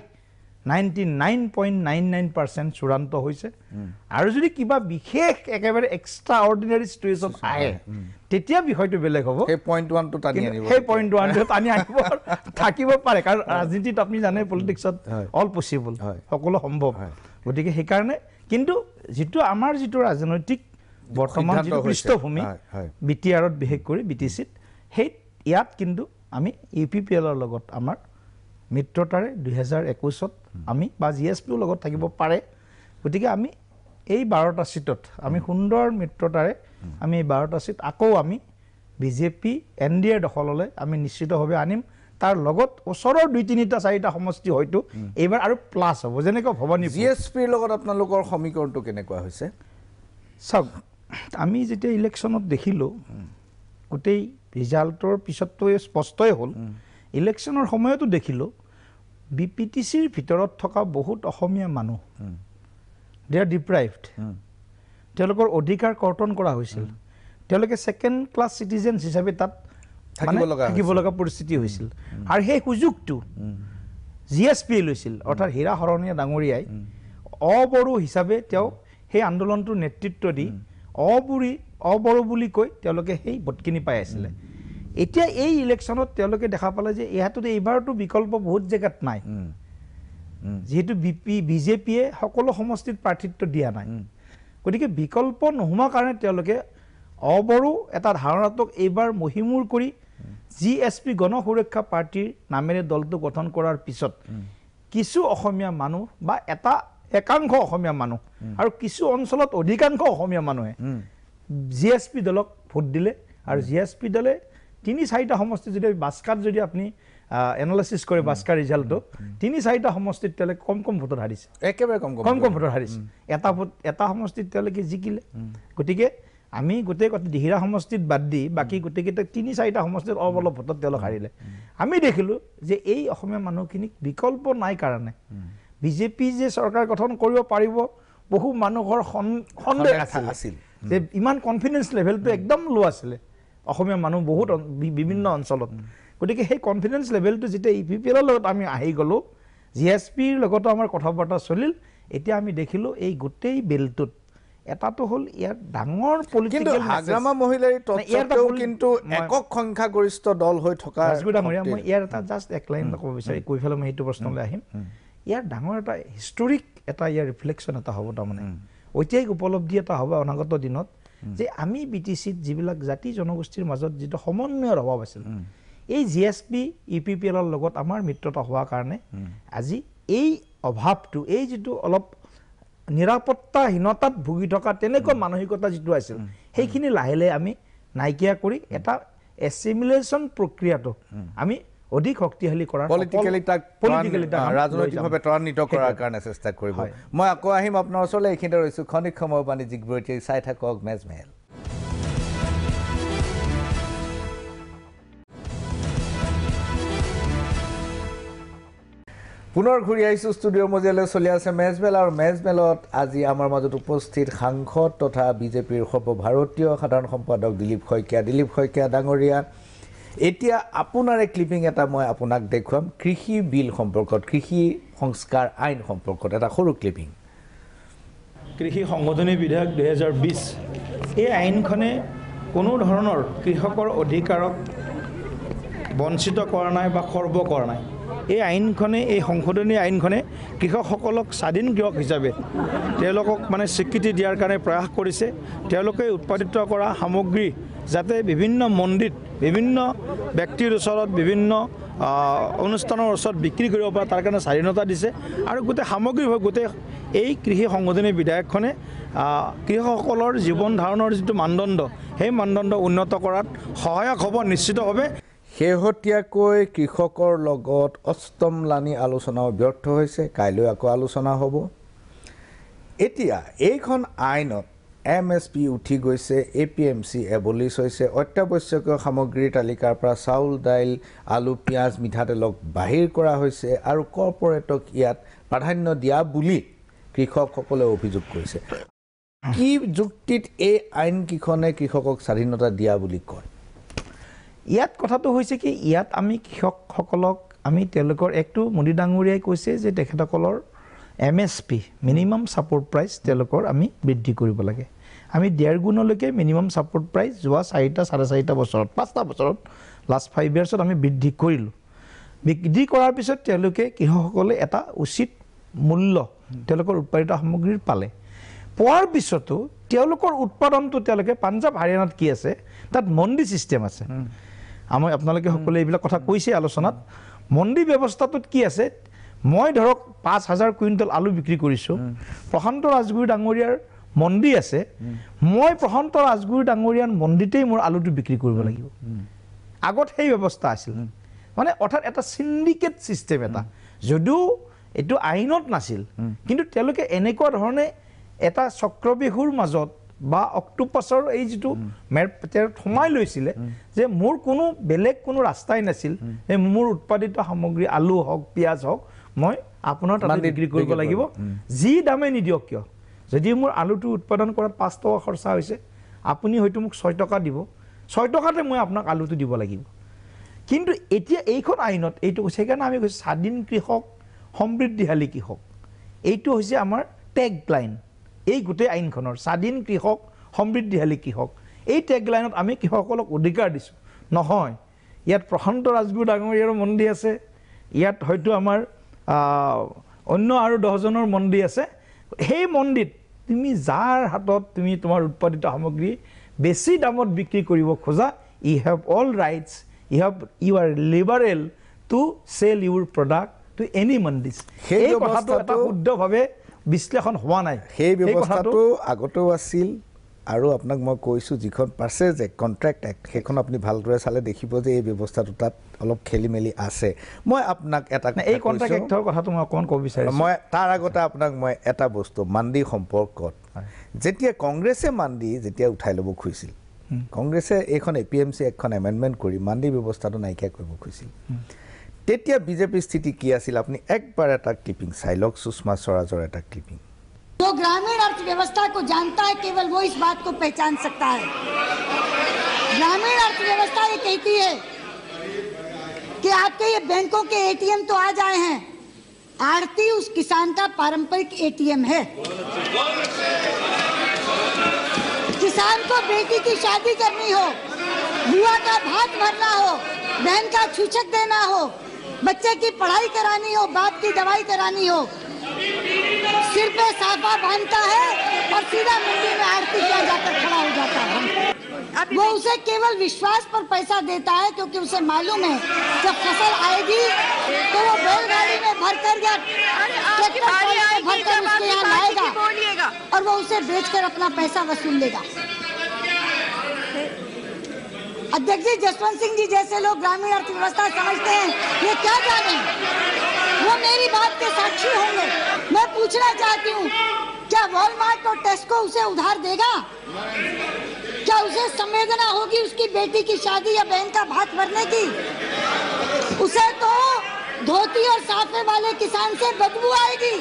99.99% চূড়ান্ত হৈছে আৰু যদি কিবা বিশেষ একেবাৰে এক্সট্ৰা অৰ্ডিনাৰী সিচুৱেশ্যন আহে তেতিয়া বিষয়টো বেলেগ হ'ব সেই পইণ্ট 1 টো টানি আনিব সেই পইণ্ট 1 টো টানি আনিব থাকিব পাৰে কাৰণ ৰাজনীতিত আপুনি জানে পলিটিক্সত অল পসিবল সকলো সম্ভৱ গতিকে সেইকাৰণে কিন্তু যিটো আমাৰ যিটো ৰাজনৈতিক বৰ্তমান যিটো পৃষ্ঠভূমি BTRত বিশেষ কৰি BTCত সেই ইয়াত কিন্তু আমি UPPLৰ লগত আমাৰ মিত্ৰতাৰে 2021ত আমি বা জিএছপিও লগত থাকিব পাৰে গতিকে আমি এই 12টা সিটত আমি সুন্দৰ মিত্ৰতাৰে আমি এই 12টা সিট আকৌ আমি বিজেপি এনডিএৰ দখললৈ আমি নিশ্চিতভাৱে আনিম তাৰ লগত ওচৰৰ 2-3টা 4টা সমষ্টি হয়তো এইবাৰ আৰু প্লাস হ'ব যেনেকৈ ভৱানী জিএছপিৰ লগত আপোনালোকৰ সমীকৰণটো কেনেকুৱা হৈছে চাওক আমি যেতিয়া ইলেকশ্যনত দেখিলোঁ গোটেই ৰিজাল্টৰ পিছততো স্পষ্টই হ'ল ইলেকশ্যনৰ সময়তো দেখিলোঁ বিপিটিচিৰ ভিতৰত থকা বহুত অসমীয়া মানুহ দে আৰ ডিপ্ৰাইভড তেওঁলোকৰ অধিকাৰ কৰ্তন কৰা হৈছিল তেওঁলোকে সেকেন্ড ক্লাছ সিটিজেন্স হিচাপে তাত থাকিব লগা পৰিস্থিতি হৈছিল আৰু সেই সুযোগটো জিএছপি লৈছিল অৰ্থাৎ হীৰা হৰণীয়া ডাঙৰীয়াই অবড়ো হিচাপে তেওঁ সেই আন্দোলনটোৰ নেতৃত্ব দি অবড়ো বুলি কৈ তেওঁলোকে সেই ভোটখিনি পাই আছিলে এতিয়া এই ইলেকশ্যনত তেওঁলোকে দেখা পালে যে ইয়াতো এইবাৰতো বিকল্প বহুত জেগাত নাই যেহেতু বিজেপিয়ে সকলো সমষ্টিত প্ৰাৰ্থিত্ব দিয়া নাই গতিকে বিকল্প নোহোৱা কাৰণে তেওঁলোকে অবড়ো এটা ধাৰণাটোক এইবাৰ মহিমূৰ কৰি জিএছপি গণ সুৰক্ষা পাৰ্টিৰ নামেৰে দলটো গঠন কৰাৰ পিছত কিছু অসমীয়া মানুহ বা একাংশ অসমীয়া মানুহ আৰু কিছু অঞ্চলত অধিকাংশ অসমীয়া মানুহে জিএছপি দলক ভোট দিলে আৰু জিএছপি দলে 3-4টা সমষ্টি যদি বাস্কাত যদি আপুনি এনালাইসিস কৰে বাস্কাৰ ৰিজাল্টটো 3-4টা সমষ্টিত তেওঁলোকে কম ভোটত হাৰিছে একেবাৰে কম ভোটত হাৰিছে এটা সমষ্টিত তেওঁলোকে জিকিলে গতিকে আমি গোটেই হীৰা সমষ্টিত বাদ দি বাকি গোটেইকেইটা 3-4টা সমষ্টিত অলপ ভোটত তেওঁলোক হাৰিলে আমি দেখিলোঁ যে এই অসমীয়া মানুহখিনিক বিকল্প নাই কাৰণে বিজেপি যে চৰকাৰ গঠন কৰিব পাৰিব বহু মানুহৰ সন্দেহ আছিল যে ইমান কনফিডেন্স লেভেলটো একদম লো আছিলে অসমীয়া মানুহ বহুত বিভিন্ন অঞ্চলত গতিকে সেই কনফিডেন্স লেভেলটো যেতিয়া ইপিপিএলৰ লগত আমি আহি গ'লো জিএছপিৰ লগতো আমাৰ কথা বাৰ্তা চলিল এতিয়া আমি দেখিলোঁ এই গোটেই বেলটোত এটাটো হ'ল ইয়াৰ ডাঙৰ পলিটিকেল হাগ্ৰামা মহিলাৰ তত্ত্বটো কিন্তু একক সংখ্যাগৰিষ্ঠ দল হৈ থকা ৰাজগুডাঙৰীয়া মই ইয়াৰ এটা জাষ্ট এক লাইন ক'ব বিচাৰি কৈ ফেলে মই সেইটো প্ৰশ্নলৈ আহিম ইয়াৰ ডাঙৰ এটা হিষ্টৰিক এটা ইয়াৰ ৰিফ্লেকশ্যন এটা হ'ব তাৰমানে ঐতিহাসিক উপলব্ধি এটা হ'ব অনাগত দিনত যে আমি বিটিচিত যিবিলাক জাতি জনগোষ্ঠীৰ মাজত যিটো সমন্বয়ৰ অভাৱ আছিল এই জিএছপি ইপিপিএলৰ লগত আমাৰ মিত্ৰতা হোৱাৰ কাৰণে আজি এই অভাৱটো এই যিটো অলপ নিৰাপত্তাহীনতাত ভুগি থকা তেনেকুৱা মানসিকতা যিটো আছিল সেইখিনি লাহে লাহে আমি নাইকিয়া কৰি এটা এছিমিলেশ্যন প্ৰক্ৰিয়াটো আমি অধিক শক্তিশালী কৰাৰ পলিটিক্যালি ৰাজনৈতিকভাৱে ত্বৰান্বিত কৰাৰ কাৰণে চেষ্টা কৰিব মই আকৌ আহিম আপোনাৰ ওচৰলৈ এইখিনিতে ৰৈছোঁ ক্ষণিক সময় বাণিজ্যিক বিৰতি চাই থাকক মেজমেল পুনৰ ঘূৰি আহিছোঁ ষ্টুডিঅ'ৰ মজিয়ালৈ চলি আছে মেজমেল আৰু মেজমেলত আজি আমাৰ মাজত উপস্থিত সাংসদ তথা বিজেপিৰ সৰ্বভাৰতীয় সাধাৰণ সম্পাদক দিলীপ শইকীয়া ডাঙৰীয়া এতিয়া আপোনাৰ ক্লিপিং এটা মই আপোনাক দেখুৱাম কৃষি বিল সম্পৰ্কত কৃষি সংস্কাৰ আইন সম্পৰ্কত এটা সৰু ক্লিপিং কৃষি সংশোধনী বিধেয়ক 2020 এই আইনখনে কোনো ধৰণৰ কৃষকৰ অধিকাৰক বঞ্চিত কৰা নাই বা খৰ্ব কৰা নাই এই আইনখনে এই সংশোধনী আইনখনে কৃষকসকলক স্বাধীন কৃষক হিচাপে তেওঁলোকক মানে স্বীকৃতি দিয়াৰ কাৰণে প্ৰয়াস কৰিছে তেওঁলোকে উৎপাদিত কৰা সামগ্ৰী যাতে বিভিন্ন মণ্ডিত বিভিন্ন ব্যক্তিৰ ওচৰত বিভিন্ন অনুষ্ঠানৰ ওচৰত বিক্ৰী কৰিব পাৰে তাৰ কাৰণে স্বাধীনতা দিছে আৰু গোটেই সামগ্ৰিকভাৱে গোটেই এই কৃষি সংশোধনী বিধেয়কখনে কৃষকসকলৰ জীৱন ধাৰণৰ যিটো মানদণ্ড সেই মানদণ্ড উন্নত কৰাত সহায়ক হ'ব নিশ্চিতভাৱে শেহতীয়াকৈ কৃষকৰ লগত অষ্টমলানি আলোচনাও ব্যৰ্থ হৈছে কাইলৈ আকৌ আলোচনা হ'ব এতিয়া এইখন আইনত MSP উঠি গৈছে APMC এবলিছ হৈছে অত্যাৱশ্যকীয় সামগ্ৰীৰ তালিকাৰ পৰা চাউল দাইল আলু পিঁয়াজ মিঠাতেলক বাহিৰ কৰা হৈছে আৰু কৰ্পৰেটক ইয়াত প্ৰাধান্য দিয়া বুলি কৃষকসকলে অভিযোগ কৰিছে কি যুক্তিত এই আইন কিখনে কৃষকক স্বাধীনতা দিয়া বুলি কয় ইয়াত কথাটো হৈছে কি ইয়াত আমি কৃষকসকলক আমি তেওঁলোকৰ একটো মোদী ডাঙৰীয়াই কৈছে যে তেখেতসকলৰ MSP মিনিমাম ছাপোৰ্ট প্ৰাইচ তেওঁলোকৰ আমি বৃদ্ধি কৰিব লাগে আমি 1.5 গুণলৈকে মিনিমাম ছাপোৰ্ট প্ৰাইচ যোৱা 4.5 বছৰত 5টা বছৰত লাষ্ট 5 ইয়াৰ্ছত আমি বৃদ্ধি কৰিলোঁ বৃদ্ধি কৰাৰ পিছত তেওঁলোকে কৃষকসকলে এটা উচিত মূল্য তেওঁলোকৰ উৎপাদিত সামগ্ৰীৰ পালে পোৱাৰ পিছতো তেওঁলোকৰ উৎপাদনটো তেওঁলোকে পাঞ্জাব হাৰিয়ানাত কি আছে তাত মণ্ডি সিস্টেম আছে আমি আপোনালোকে সকলে এইবিলাক কথা কৈছে আলোচনাত মণ্ডি ব্যৱস্থাটোত কি আছে মই ধৰক 5,000 কুইণ্টল আলু বিক্ৰী কৰিছোঁ প্ৰশান্ত ৰাজগুৰু ডাঙৰীয়াৰ মন্দি আছে মই প্ৰশান্ত ৰাজগুৰু ডাঙৰীয়াৰ মন্দিতেই মোৰ আলুটো বিক্ৰী কৰিব লাগিব আগত সেই ব্যৱস্থা আছিল মানে অৰ্থাৎ এটা সিন্ডিকেট সিস্টেম এটা যদিও এইটো আইনত নাছিল কিন্তু তেওঁলোকে এনেকুৱা ধৰণে এটা চক্ৰবেহুৰ মাজত বা অক্টোপাছৰ এই যিটো সোমাই লৈছিলে যে মোৰ কোনো বেলেগ কোনো ৰাস্তাই নাছিল যে মোৰ উৎপাদিত সামগ্ৰী আলু হওক পিঁয়াজ হওক মই আপোনাৰ তাতে বিক্ৰী কৰিব লাগিব যি দামে নিদিয়ক কিয় যদি মোৰ আলুটো উৎপাদন কৰাত 5 টকা খৰচা হৈছে আপুনি হয়তো মোক 6 টকা দিব 6 টকাতে মই আপোনাক আলুটো দিব লাগিব কিন্তু এতিয়া এইখন আইনত এইটো সেইকাৰণে আমি কৈছোঁ স্বাধীন কৃষক সমৃদ্ধিশালী কৃষক এইটো হৈছে আমাৰ টেগ লাইন এই গোটেই আইনখনৰ স্বাধীন কৃষক সমৃদ্ধিশালী কৃষক এই টেগ লাইনত আমি কৃষকসকলক অধিকাৰ দিছোঁ নহয় ইয়াত প্ৰশান্ত ৰাজগুৰু ডাঙৰীয়াৰ মন্দিৰ আছে ইয়াত হয়তো আমাৰ অন্য আৰু 10 জনৰ মন্দিৰ আছে সেই মন্দিৰত তুমি যাৰ হাতত তুমি তোমাৰ উৎপাদিত সামগ্ৰী বেছি দামত বিক্ৰী কৰিব খোজা you have all rights you are liberal to sell your product to any mandis এই কথাটো এটা শুদ্ধভাৱে বিশ্লেষণ হোৱা নাই সেই ব্যৱস্থাটো আগতেও আছিল আৰু আপোনাক মই কৈছোঁ যিখন পাৰ্চেজ এক্ট কন্ট্ৰাক্ট এক্ট সেইখন আপুনি ভালদৰে চালে দেখিব যে এই ব্যৱস্থাটো তাত অলপ খেলিমেলি আছে মই আপোনাক এটা এই কন্ট্ৰাক্ট এক্টৰ কথাটো মই অকণমান ক'ব বিচাৰিছোঁ মই তাৰ আগতে আপোনাক মই এটা বস্তু মান্দি সম্পৰ্কত যেতিয়া কংগ্ৰেছে মান্দি যেতিয়া উঠাই ল'ব খুজিছিল কংগ্ৰেছে এইখন APMC এখন এমেণ্ডমেণ্ট কৰি মান্দি ব্যৱস্থাটো নাইকিয়া কৰিব খুজিছিল তেতিয়া বিজেপিৰ স্থিতি কি আছিল আপুনি একবাৰ এটা ক্লিপিং চাই লওক সুষमा स्वराजৰ এটা ক্লিপিং जो ग्रामीण अर्थव्यवस्था को जानता है केवल वो इस बात को पहचान सकता है ग्रामीण अर्थव्यवस्था ये कहती है कि आपके ये बैंकों के ATM तो आ जाए हैं आड़ती उस किसान का पारंपरिक ATM है किसान को बेटी की शादी करनी हो बुआ का भात भरना हो बहन का छूछक देना हो बच्चे की पढ़ाई करानी हो बाप की दवाई करानी हो सिर पे साफा बांधता है और सीधा मंडी में आरती किया जाकर खड़ा हो जाता है वो उसे केवल विश्वास पर पैसा देता है क्योंकि उसे मालूम है जब फसल आएगी तो वो बैलगाड़ी में भरकर या ट्रैक्टर में भरकर उसके यहाँ लाएगा और वो उसे बेचकर अपना पैसा वसूल लेगा अध्यक्ष जी जसवंत सिंह जी जैसे लोग ग्रामीण अर्थव्यवस्था समझते हैं ये क्या जाने वो मेरी बात के साक्षी होंगे मैं पूछना चाहती हूँ क्या वॉलमार्ट और टेस्को उसे उधार देगा क्या उसे संवेदना होगी उसकी बेटी की शादी या बहन का भात भरने की उसे तो धोती और साफे वाले किसान से बदबू आएगी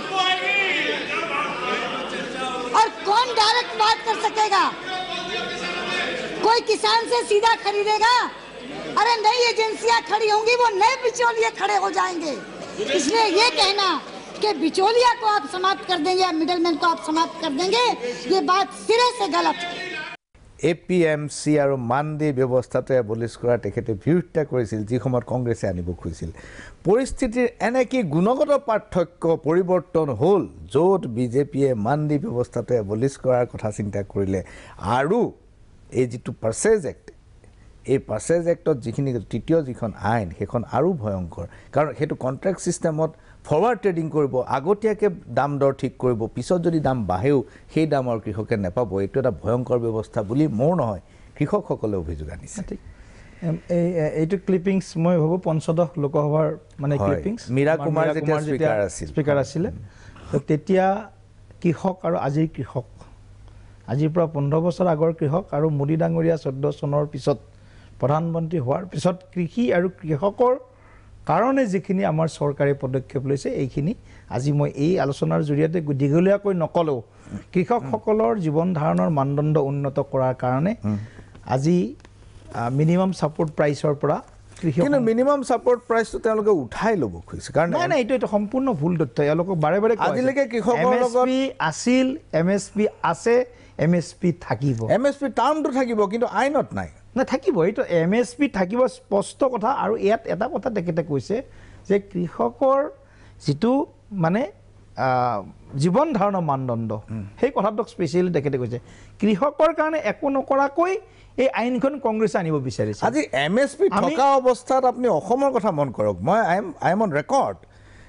और कौन डायरेक्ट बात कर सकेगा कोई किसान से सीधा खरीदेगा अरे नई एजेंसियां खड़ी होंगी वो नए बिचौलिए खड़े हो जाएंगे इसलिए ये कहना कि बिचौलिया को आप समाप्त कर देंगे या मिडलमैन को आप समाप्त कर देंगे ये बात सिरे से गलत है APMC আৰু মান্দি ব্যৱস্থাটো এবলিছ কৰা তেখেতে বিৰোধিতা কৰিছিল যি সময়ত কংগ্ৰেছে আনিব খুজিছিল পৰিস্থিতিৰ এনে কি গুণগত পাৰ্থক্য পৰিৱৰ্তন হ'ল য'ত বিজেপিয়ে মান্দি ব্যৱস্থাটো এবলিছ কৰাৰ কথা চিন্তা কৰিলে আৰু এই যিটো পাৰ্চেজ এক্ট এই পাৰ্চেজ এক্টত যিখিনি তৃতীয় যিখন আইন সেইখন আৰু ভয়ংকৰ কাৰণ সেইটো কন্ট্ৰাক্ট সিস্টেমত ফৰৱাৰ্ড ট্ৰেডিং কৰিব আগতীয়াকৈ দাম দৰ ঠিক কৰিব পিছত যদি দাম বাঢ়েও সেই দামৰ কৃষকে নেপাব এইটো এটা ভয়ংকৰ ব্যৱস্থা বুলি মোৰ নহয় কৃষকসকলে অভিযোগ আনিছে ঠিক এইটো ক্লিপিংছ মই ভাবোঁ পঞ্চদশ লোকসভাৰ মানে ক্লিপিংছ মীৰা কুমাৰ যেতিয়া স্পীকাৰ আছিলে তেতিয়া কৃষক আৰু আজিৰ কৃষক আজিৰ পৰা 15 বছৰ আগৰ কৃষক আৰু মোদী ডাঙৰীয়া 14 চনৰ পিছত প্ৰধানমন্ত্ৰী হোৱাৰ পিছত কৃষি আৰু কৃষকৰ কাৰণে যিখিনি আমাৰ চৰকাৰে পদক্ষেপ লৈছে এইখিনি আজি মই এই আলোচনাৰ জৰিয়তে দীঘলীয়াকৈ নকলেও কৃষকসকলৰ জীৱন ধাৰণৰ মানদণ্ড উন্নত কৰাৰ কাৰণে আজি মিনিমাম সাপোৰ্ট প্ৰাইচৰ পৰা কিন্তু মিনিমাম সাপোৰ্ট প্ৰাইচটো তেওঁলোকে উঠাই ল'ব খুজিছে কাৰণ নাই এইটো সম্পূৰ্ণ ভুল তথ্য এওঁলোকক বাৰে বাৰে আজিলৈকে কৃষকৰ লগত আছিল MSP আছে MSP থাকিব MSP টাৰ্মটো থাকিব কিন্তু আইনত নাই না থাকিব এইটো MSP থাকিব স্পষ্ট কথা আৰু ইয়াত এটা কথা তেখেতে কৈছে যে কৃষকৰ যিটো মানে জীৱন ধাৰণৰ মানদণ্ড সেই কথাটোক স্পেচিয়েলি তেখেতে কৈছে কৃষকৰ কাৰণে একো নকৰাকৈ এই আইনখন কংগ্ৰেছে আনিব বিচাৰিছে আজি MSP থকা অৱস্থাত আপুনি অসমৰ কথা মন কৰক মই I am on record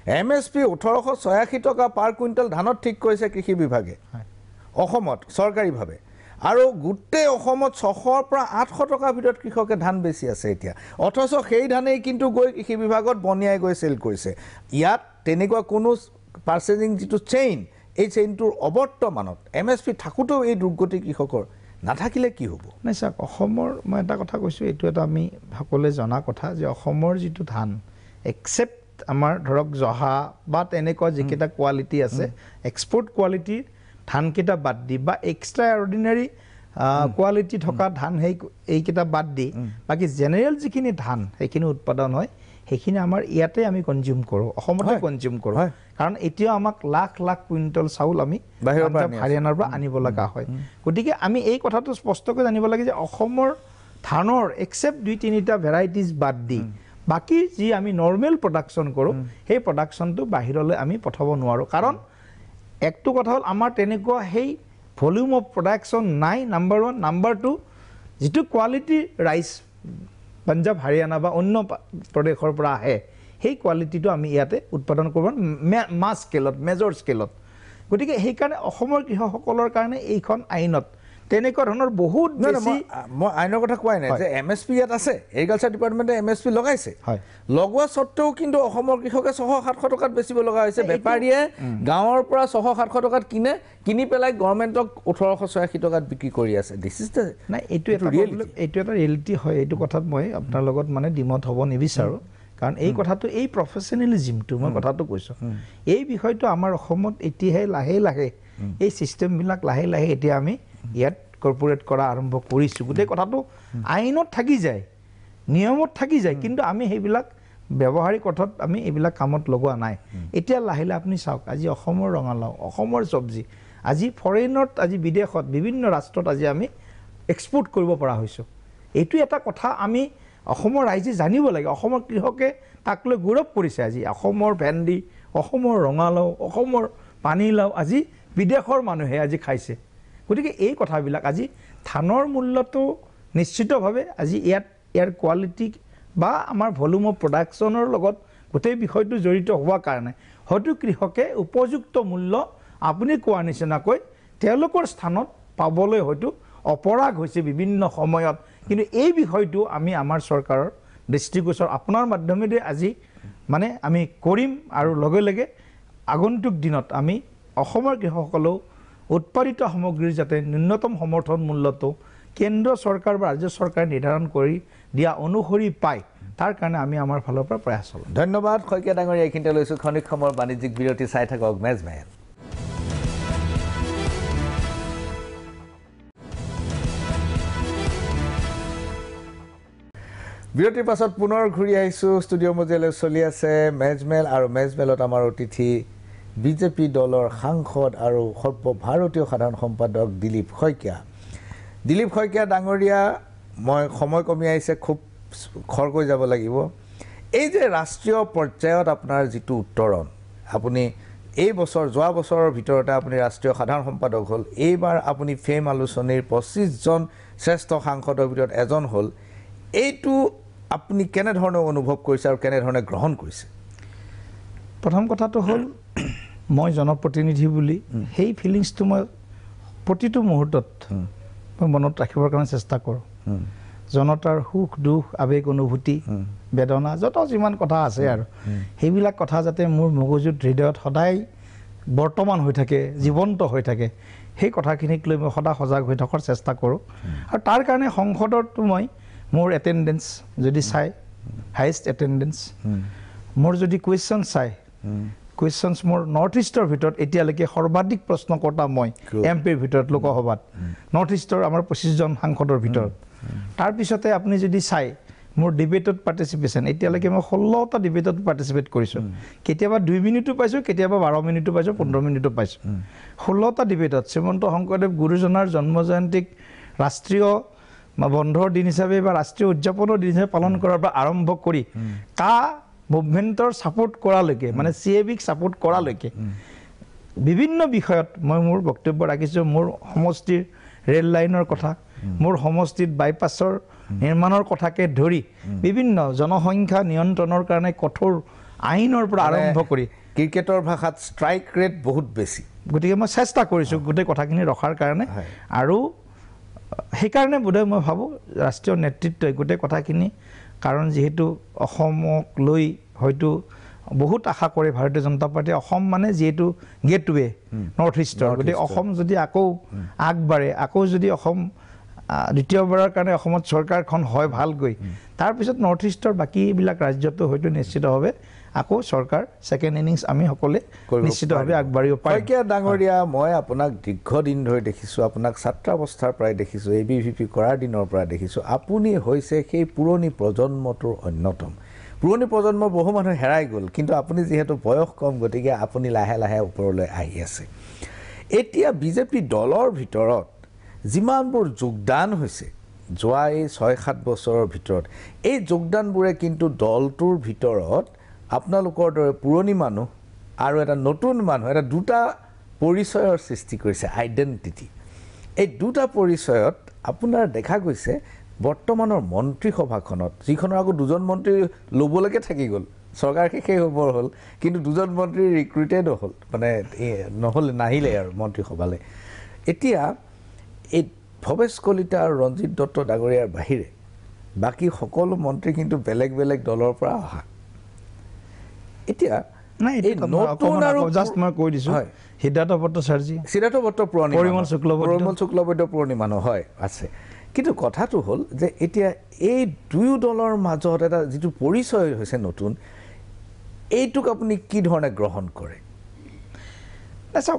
MSP 1886 টকা পাৰ কুইণ্টেল ধানত ঠিক কৰিছে কৃষি বিভাগে অসমত চৰকাৰীভাৱে আৰু গোটেই অসমত 600 পৰা 800 টকাৰ ভিতৰত কৃষকে ধান বেছি আছে এতিয়া অথচ সেই ধানেই কিন্তু গৈ কৃষি বিভাগত বনিয়াই গৈ চেল কৰিছে ইয়াত তেনেকুৱা কোনো পাৰ্চেজিং যিটো চেইন এই চেইনটোৰ অৱৰ্তমানত MSP থাকোঁতেও এই দুৰ্গতি কৃষকৰ নাথাকিলে কি হ'ব নাই চাওক অসমৰ মই এটা কথা কৈছোঁ এইটো এটা আমি সকলোৱে জনা কথা যে অসমৰ যিটো ধান এক্সেপ্ট আমাৰ ধৰক জহা বা তেনেকুৱা যিকেইটা কোৱালিটি আছে এক্সপৰ্ট কোৱালিটিৰ ধানকেইটা বাদ দি বা এক্সট্ৰা অৰ্ডিনাৰী কোৱালিটি থকা ধান এইকেইটা বাদ দি বাকী জেনেৰেল যিখিনি ধান সেইখিনি উৎপাদন হয় সেইখিনি আমাৰ ইয়াতে আমি কনজিউম কৰোঁ অসমতে কনজিউম কৰোঁ কাৰণ এতিয়াও আমাক লাখ লাখ কুইণ্টল চাউল আমি হাৰিয়ানাৰ পৰা আনিব লগা হয় গতিকে আমি এই কথাটো স্পষ্টকৈ জানিব লাগে যে অসমৰ ধানৰ এক্সেপ্ট 2-3টা ভেৰাইটিজ বাদ দি বাকী যি আমি নৰ্মেল প্ৰডাকশ্যন কৰোঁ সেই প্ৰডাকশ্যনটো বাহিৰলৈ আমি পঠাব নোৱাৰোঁ কাৰণ একটো কথা হ'ল আমাৰ তেনেকুৱা সেই ভলিউম অফ প্ৰডাকশ্যন নাই নাম্বাৰ 1 নাম্বাৰ 2 যিটো কোৱালিটি ৰাইচ পাঞ্জাব হাৰিয়ানা বা অন্য প্ৰদেশৰ পৰা আহে সেই কোৱালিটিটো আমি ইয়াতে উৎপাদন কৰিব মাছ স্কেলত মেজৰ স্কেলত গতিকে সেইকাৰণে অসমৰ কৃষকসকলৰ কাৰণে এইখন আইনত তেনেকুৱা ধৰণৰ বহুত বেছি মই আইনৰ কথা কোৱাই নাই যে MSP ইয়াত আছে এগ্ৰিকালচাৰ ডিপাৰ্টমেণ্টে MSP লগাইছে লগোৱা স্বত্তেও কিন্তু অসমৰ কৃষকে 600-700 টকাত বেচিব লগা হৈছে বেপাৰীয়ে গাঁৱৰ পৰা 600-700 টকাত কিনি পেলাই গভৰ্ণমেণ্টক 1886 টকাত বিক্ৰী কৰি আছে দিছ ইজ নাই এইটো এটা ৰিয়েলিটি হয় এইটো কথাত মই আপোনাৰ লগত মানে দ্বিমত হ'ব নিবিচাৰোঁ কাৰণ এই কথাটো এই প্ৰফেচনেলিজিমটো মই কথাটো কৈছোঁ এই বিষয়টো আমাৰ অসমত এতিয়াহে লাহে লাহে এই চিষ্টেমবিলাক লাহে লাহে এতিয়া আমি ইয়াত কৰ্পোৰেট কৰা আৰম্ভ কৰিছোঁ গোটেই কথাটো আইনত থাকি যায় নিয়মত থাকি যায় কিন্তু আমি সেইবিলাক ব্যৱহাৰিক অৰ্থত আমি এইবিলাক কামত লগোৱা নাই এতিয়া লাহে লাহে আপুনি চাওক আজি অসমৰ ৰঙালাও অসমৰ চব্জি আজি ফৰেইনত আজি বিদেশত বিভিন্ন ৰাষ্ট্ৰত আজি আমি এক্সপৰ্ট কৰিব পৰা হৈছোঁ এইটো এটা কথা আমি অসমৰ ৰাইজে জানিব লাগে অসমৰ কৃষকে তাক লৈ গৌৰৱ কৰিছে আজি অসমৰ ভেন্দি অসমৰ ৰঙালাও অসমৰ পানীলাও আজি বিদেশৰ মানুহে আজি খাইছে গতিকে এই কথাবিলাক আজি ধানৰ মূল্যটো নিশ্চিতভাৱে আজি ইয়াৰ কোৱালিটি বা আমাৰ ভলিউম অফ প্ৰডাকশ্যনৰ লগত গোটেই বিষয়টো জড়িত হোৱাৰ কাৰণে হয়তো কৃষকে উপযুক্ত মূল্য আপুনি কোৱাৰ নিচিনাকৈ তেওঁলোকৰ স্থানত পাবলৈ হয়তো অপৰাগ হৈছে বিভিন্ন সময়ত কিন্তু এই বিষয়টো আমি আমাৰ চৰকাৰৰ দৃষ্টিগোচৰ আপোনাৰ মাধ্যমেৰে আজি মানে আমি কৰিম আৰু লগে লগে আগন্তুক দিনত আমি অসমৰ কৃষকসকলেও উৎপাদিত সামগ্ৰীৰ যাতে ন্যূনতম সমৰ্থন মূল্যটো কেন্দ্ৰ চৰকাৰ বা ৰাজ্য চৰকাৰে নিৰ্ধাৰণ কৰি দিয়া অনুসৰি পায় তাৰ কাৰণে আমি আমাৰ ফালৰ পৰা প্ৰয়াস চলাম ধন্যবাদ শইকীয়া ডাঙৰীয়া এইখিনিতে লৈছোঁ ক্ষণিক সময়ৰ বাণিজ্যিক বিৰতি চাই থাকক মেজমেল বিৰতিৰ পাছত পুনৰ ঘূৰি আহিছোঁ ষ্টুডিঅ' মজিয়ালৈ চলি আছে মেজমেল আৰু মেজমেলত আমাৰ অতিথি BJP দলৰ সাংসদ আৰু সৰ্বভাৰতীয় সাধাৰণ সম্পাদক দিলীপ শইকীয়া ডাঙৰীয়া মই সময় কমি আহিছে খুব খৰকৈ যাব লাগিব এই যে ৰাষ্ট্ৰীয় পৰ্যায়ত আপোনাৰ যিটো উত্তৰণ আপুনি এই বছৰ যোৱা বছৰৰ ভিতৰতে আপুনি ৰাষ্ট্ৰীয় সাধাৰণ সম্পাদক হ'ল এইবাৰ আপুনি ফেম আলোচনীৰ 25জন শ্ৰেষ্ঠ সাংসদৰ ভিতৰত এজন হ'ল এইটো আপুনি কেনেধৰণে অনুভৱ কৰিছে আৰু কেনেধৰণে গ্ৰহণ কৰিছে প্ৰথম কথাটো হ'ল মই জনপ্ৰতিনিধি বুলি সেই ফিলিংছটো মই প্ৰতিটো মুহূৰ্তত মই মনত ৰাখিবৰ কাৰণে চেষ্টা কৰোঁ জনতাৰ সুখ দুখ আৱেগ অনুভূতি বেদনা যত যিমান কথা আছে আৰু সেইবিলাক কথা যাতে মোৰ মগজুত হৃদয়ত সদায় বৰ্তমান হৈ থাকে জীৱন্ত হৈ থাকে সেই কথাখিনিক লৈ মই সদায় সজাগ হৈ থকাৰ চেষ্টা কৰোঁ আৰু তাৰ কাৰণে সংসদতো মই মোৰ এটেণ্ডেঞ্চ যদি চাই হাইয়েষ্ট এটেণ্ডেঞ্চ মোৰ যদি কুৱেশ্যন চাই কুৱেশ্যনছ মোৰ নৰ্থ ইষ্টৰ ভিতৰত এতিয়ালৈকে সৰ্বাধিক প্ৰশ্নকৰ্তা মই MPৰ ভিতৰত লোকসভাত নৰ্থ ইষ্টৰ আমাৰ 25জন সাংসদৰ ভিতৰত তাৰপিছতে আপুনি যদি চাই মোৰ ডিবেটত পাৰ্টিচিপেশ্যন এতিয়ালৈকে মই 16টা ডিবেটত পাৰ্টিচিপেট কৰিছোঁ কেতিয়াবা 2 মিনিটো পাইছোঁ কেতিয়াবা 12 মিনিটো পাইছোঁ 15 মিনিটো পাইছোঁ 16টা ডিবেটত শ্ৰীমন্ত শংকৰদেৱ গুৰুজনাৰ জন্ম জয়ন্তীক ৰাষ্ট্ৰীয় বন্ধৰ দিন হিচাপে বা ৰাষ্ট্ৰীয় উদযাপনৰ দিন হিচাপে পালন কৰাৰ পৰা আৰম্ভ কৰি কা মুভমেণ্টৰ ছাপোৰ্ট কৰালৈকে মানে CABক ছাপোৰ্ট কৰালৈকে বিভিন্ন বিষয়ত মই মোৰ বক্তব্য ৰাখিছোঁ মোৰ সমষ্টিৰ ৰেল লাইনৰ কথা মোৰ সমষ্টিত বাইপাছৰ নিৰ্মাণৰ কথাকে ধৰি বিভিন্ন জনসংখ্যা নিয়ন্ত্ৰণৰ কাৰণে কঠোৰ আইনৰ পৰা আৰম্ভ কৰি ক্ৰিকেটৰ ভাষাত ষ্ট্ৰাইক ৰেট বহুত বেছি গতিকে মই চেষ্টা কৰিছোঁ গোটেই কথাখিনি ৰখাৰ কাৰণে আৰু সেইকাৰণে বোধহয় মই ভাবোঁ ৰাষ্ট্ৰীয় নেতৃত্বই গোটেই কথাখিনি কাৰণ যিহেতু অসমক লৈ হয়তো বহুত আশা কৰে ভাৰতীয় জনতা পাৰ্টীয়ে অসম মানে যিহেতু গেটৱে নৰ্থ ইষ্টৰ গতিকে অসম যদি আকৌ আগবাঢ়ে আকৌ যদি অসম দ্বিতীয়বাৰৰ কাৰণে অসমত চৰকাৰখন হয় ভালকৈ তাৰপিছত নৰ্থ ইষ্টৰ বাকীবিলাক ৰাজ্যতো হয়তো নিশ্চিতভাৱে আকৌ চৰকাৰ ছেকেণ্ড ইনিংছ আমি সকলোৱে নিশ্চিতভাৱে আগবাঢ়িব পাৰিম শইকীয়া ডাঙৰীয়া মই আপোনাক দীৰ্ঘদিন ধৰি দেখিছোঁ আপোনাক ছাত্ৰাৱস্থাৰ পৰাই দেখিছোঁ ABVP কৰাৰ দিনৰ পৰা দেখিছোঁ আপুনি হৈছে সেই পুৰণি প্ৰজন্মটোৰ অন্যতম পুৰণি প্ৰজন্মৰ বহু মানুহ হেৰাই গ'ল কিন্তু আপুনি যিহেতু বয়স কম গতিকে আপুনি লাহে লাহে ওপৰলৈ আহি আছে এতিয়া বিজেপি দলৰ ভিতৰত যিমানবোৰ যোগদান হৈছে যোৱা এই 6-7 বছৰৰ ভিতৰত এই যোগদানবোৰে কিন্তু দলটোৰ ভিতৰত আপোনালোকৰ দৰে পুৰণি মানুহ আৰু এটা নতুন মানুহ এটা দুটা পৰিচয়ৰ সৃষ্টি কৰিছে আইডেণ্টিটি এই দুটা পৰিচয়ত আপোনাৰ দেখা গৈছে বৰ্তমানৰ মন্ত্ৰীসভাখনত যিখনৰ আকৌ দুজন মন্ত্ৰী ল'বলৈকে থাকি গ'ল চৰকাৰ শেষেই হ'বৰ হ'ল কিন্তু দুজন মন্ত্ৰী ৰিক্ৰুইটেড নহ'ল মানে নহ'ল নাহিলে আৰু মন্ত্ৰীসভালৈ এতিয়া এই ভৱেশ কলিতা আৰু ৰঞ্জিত দত্ত ডাঙৰীয়াৰ বাহিৰে বাকী সকলো মন্ত্ৰী কিন্তু বেলেগ বেলেগ দলৰ পৰা অহা এতিয়া এই নতুন আৰু জাষ্ট মই কৈ দিছোঁ সিদ্ধাৰ্থ ভট্টাচাৰ্য পৰিমল শুক্লবৈদ্য পুৰণি মানুহ হয় আছে কিন্তু কথাটো হ'ল যে এতিয়া এই দুয়ো দলৰ মাজত এটা যিটো পৰিচয় হৈছে নতুন এইটোক আপুনি কি ধৰণে গ্ৰহণ কৰে চাওক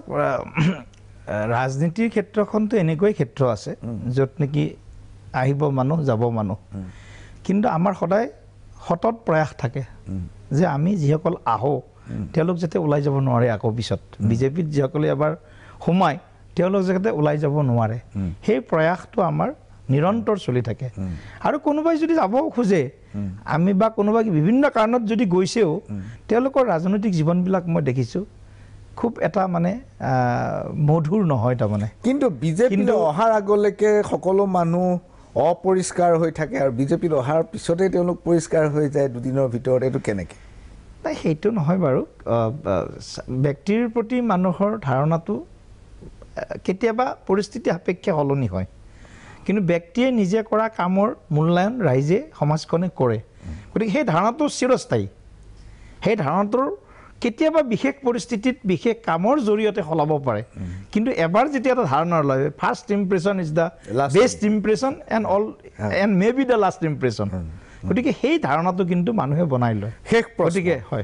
ৰাজনীতিৰ ক্ষেত্ৰখনতো এনেকুৱাই ক্ষেত্ৰ আছে য'ত নেকি আহিব মানুহ যাব মানুহ কিন্তু আমাৰ সদায় সতত প্ৰয়াস থাকে যে আমি যিসকল আহোঁ তেওঁলোক যাতে ওলাই যাব নোৱাৰে আকৌ পিছত বিজেপিত যিসকলে এবাৰ সোমায় তেওঁলোক যাতে ওলাই যাব নোৱাৰে সেই প্ৰয়াসটো আমাৰ নিৰন্তৰ চলি থাকে আৰু কোনোবাই যদি যাব খোজে আমি বা কোনোবাই বিভিন্ন কাৰণত যদি গৈছেও তেওঁলোকৰ ৰাজনৈতিক জীৱনবিলাক মই দেখিছোঁ খুব এটা মানে মধুৰ নহয় তাৰমানে কিন্তু বিজেপিলৈ অহাৰ আগলৈকে সকলো মানুহ অপৰিষ্কাৰ হৈ থাকে আৰু বিজেপিত অহাৰ পিছতে তেওঁলোক পৰিষ্কাৰ হৈ যায় দুদিনৰ ভিতৰত এইটো কেনেকৈ নাই সেইটো নহয় বাৰু ব্যক্তিৰ প্ৰতি মানুহৰ ধাৰণাটো কেতিয়াবা পৰিস্থিতি সাপেক্ষে সলনি হয় কিন্তু ব্যক্তিয়ে নিজে কৰা কামৰ মূল্যায়ন ৰাইজে সমাজখনে কৰে গতিকে সেই ধাৰণাটো চিৰস্থায়ী সেই ধাৰণাটোৰ কেতিয়াবা বিশেষ পৰিস্থিতিত বিশেষ কামৰ জৰিয়তে সলাব পাৰে কিন্তু এবাৰ যেতিয়া এটা ধাৰণা লয় first impression is the best impression and may be the last impression গতিকে সেই ধাৰণাটো কিন্তু মানুহে বনাই লয় শেষ গতিকে হয়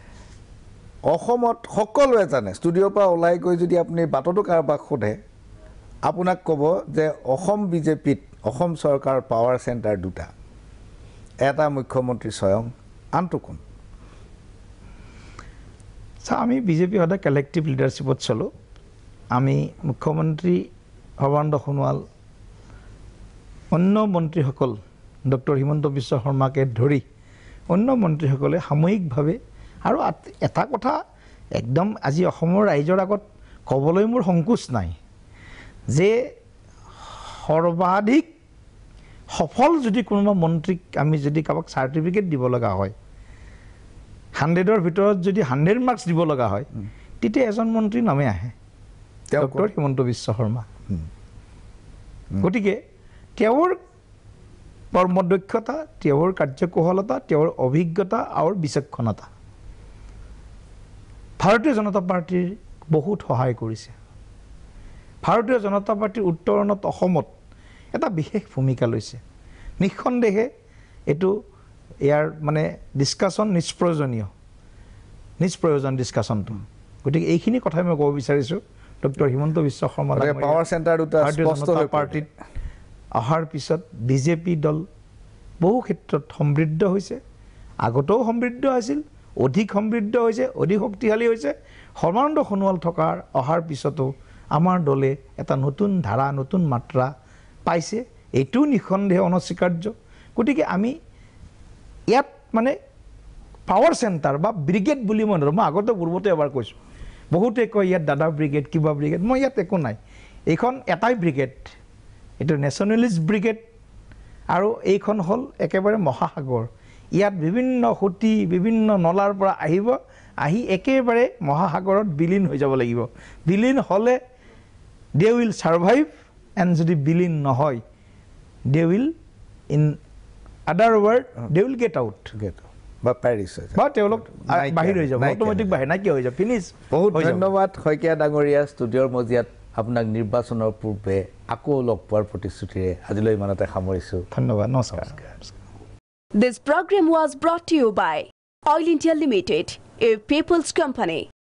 অসমত সকলোৱে জানে ষ্টুডিঅ'ৰ পৰা ওলাই গৈ যদি আপুনি বাটতো কাৰোবাক সোধে আপোনাক ক'ব যে অসম বিজেপিত অসম চৰকাৰৰ পাৱাৰ চেণ্টাৰ দুটা এটা মুখ্যমন্ত্ৰী স্বয়ং আনটো কোন আমি বিজেপি সদায় কালেক্টিভ লিডাৰশ্বিপত চলোঁ আমি মুখ্যমন্ত্ৰী সৰ্বানন্দ সোণোৱাল অন্য মন্ত্ৰীসকল ডক্টৰ হিমন্ত বিশ্ব শৰ্মাকে ধৰি অন্য মন্ত্ৰীসকলে সামূহিকভাৱে আৰু এটা কথা একদম আজি অসমৰ ৰাইজৰ আগত ক'বলৈ মোৰ সংকোচ নাই যে সৰ্বাধিক সফল যদি কোনোবা মন্ত্ৰীক আমি যদি কাৰোবাক চাৰ্টিফিকেট দিব লগা হয় 100ৰ ভিতৰত যদি 100 মাৰ্কছ দিব লগা হয় তেতিয়া এজন মন্ত্ৰীৰ নামে আহে ডক্টৰ হিমন্ত বিশ্ব শৰ্মা গতিকে তেওঁৰ কৰ্মদক্ষতা তেওঁৰ কাৰ্যকুশলতা তেওঁৰ অভিজ্ঞতা আৰু বিচক্ষণতা ভাৰতীয় জনতা পাৰ্টীৰ বহুত সহায় কৰিছে ভাৰতীয় জনতা পাৰ্টীৰ উত্তৰণত অসমত এটা বিশেষ ভূমিকা লৈছে নিঃসন্দেহে এইটো ইয়াৰ মানে ডিছকাশ্যন নিষ্প্ৰয়োজন ডিছকাশ্যনটো গতিকে এইখিনি কথাই মই ক'ব বিচাৰিছোঁ doctor Himanta Biswa Sarma power centre দুটা জনতা পাৰ্টীত অহাৰ পিছত বিজেপি দল বহু ক্ষেত্ৰত সমৃদ্ধ হৈছে আগতেও সমৃদ্ধ আছিল অধিক সমৃদ্ধ হৈছে অধিক শক্তিশালী হৈছে সৰ্বানন্দ সোণোৱাল থকাৰ অহাৰ পিছতো আমাৰ দলে এটা নতুন ধাৰা নতুন মাত্ৰা পাইছে এইটো নিঃসন্দেহে অনস্বীকাৰ্য গতিকে আমি ইয়াত মানে পাৱাৰ চেণ্টাৰ বা ব্ৰিগেড বুলি মই আগতে পূৰ্বতে এবাৰ কৈছোঁ বহুতে কয় ইয়াত দাদা ব্ৰিগেড কিবা ব্ৰিগেড মই ইয়াত একো নাই এইখন এটাই ব্ৰিগেড এইটো নেশ্যনেলিষ্ট ব্ৰিগেড আৰু এইখন হ'ল একেবাৰে মহাসাগৰ ইয়াত বিভিন্ন সুতি বিভিন্ন নলাৰ পৰা আহিব আহি একেবাৰে মহাসাগৰত বিলীন হৈ যাব লাগিব বিলীন হলে they will survive and যদি বিলীন নহয় they will in other word they will get out বা প্যারিস বা তেওঁলোক বাহিৰ হৈ যাব অটোমেটিক বাহিৰ নাই কি হৈ যাব ফিনিশ বহুত ধন্যবাদ শইকীয়া ডাঙৰীয়া ষ্টুডিঅ'ৰ মজিয়াত আপোনাক নিৰ্বাচনৰ পূৰ্বে আকৌ লগ পোৱাৰ প্ৰতিশ্ৰুতিৰে আজিলৈ ইমানতে সামৰিছো ধন্যবাদ নমস্কাৰ This program was brought to you by Oil India Limited, a people's company.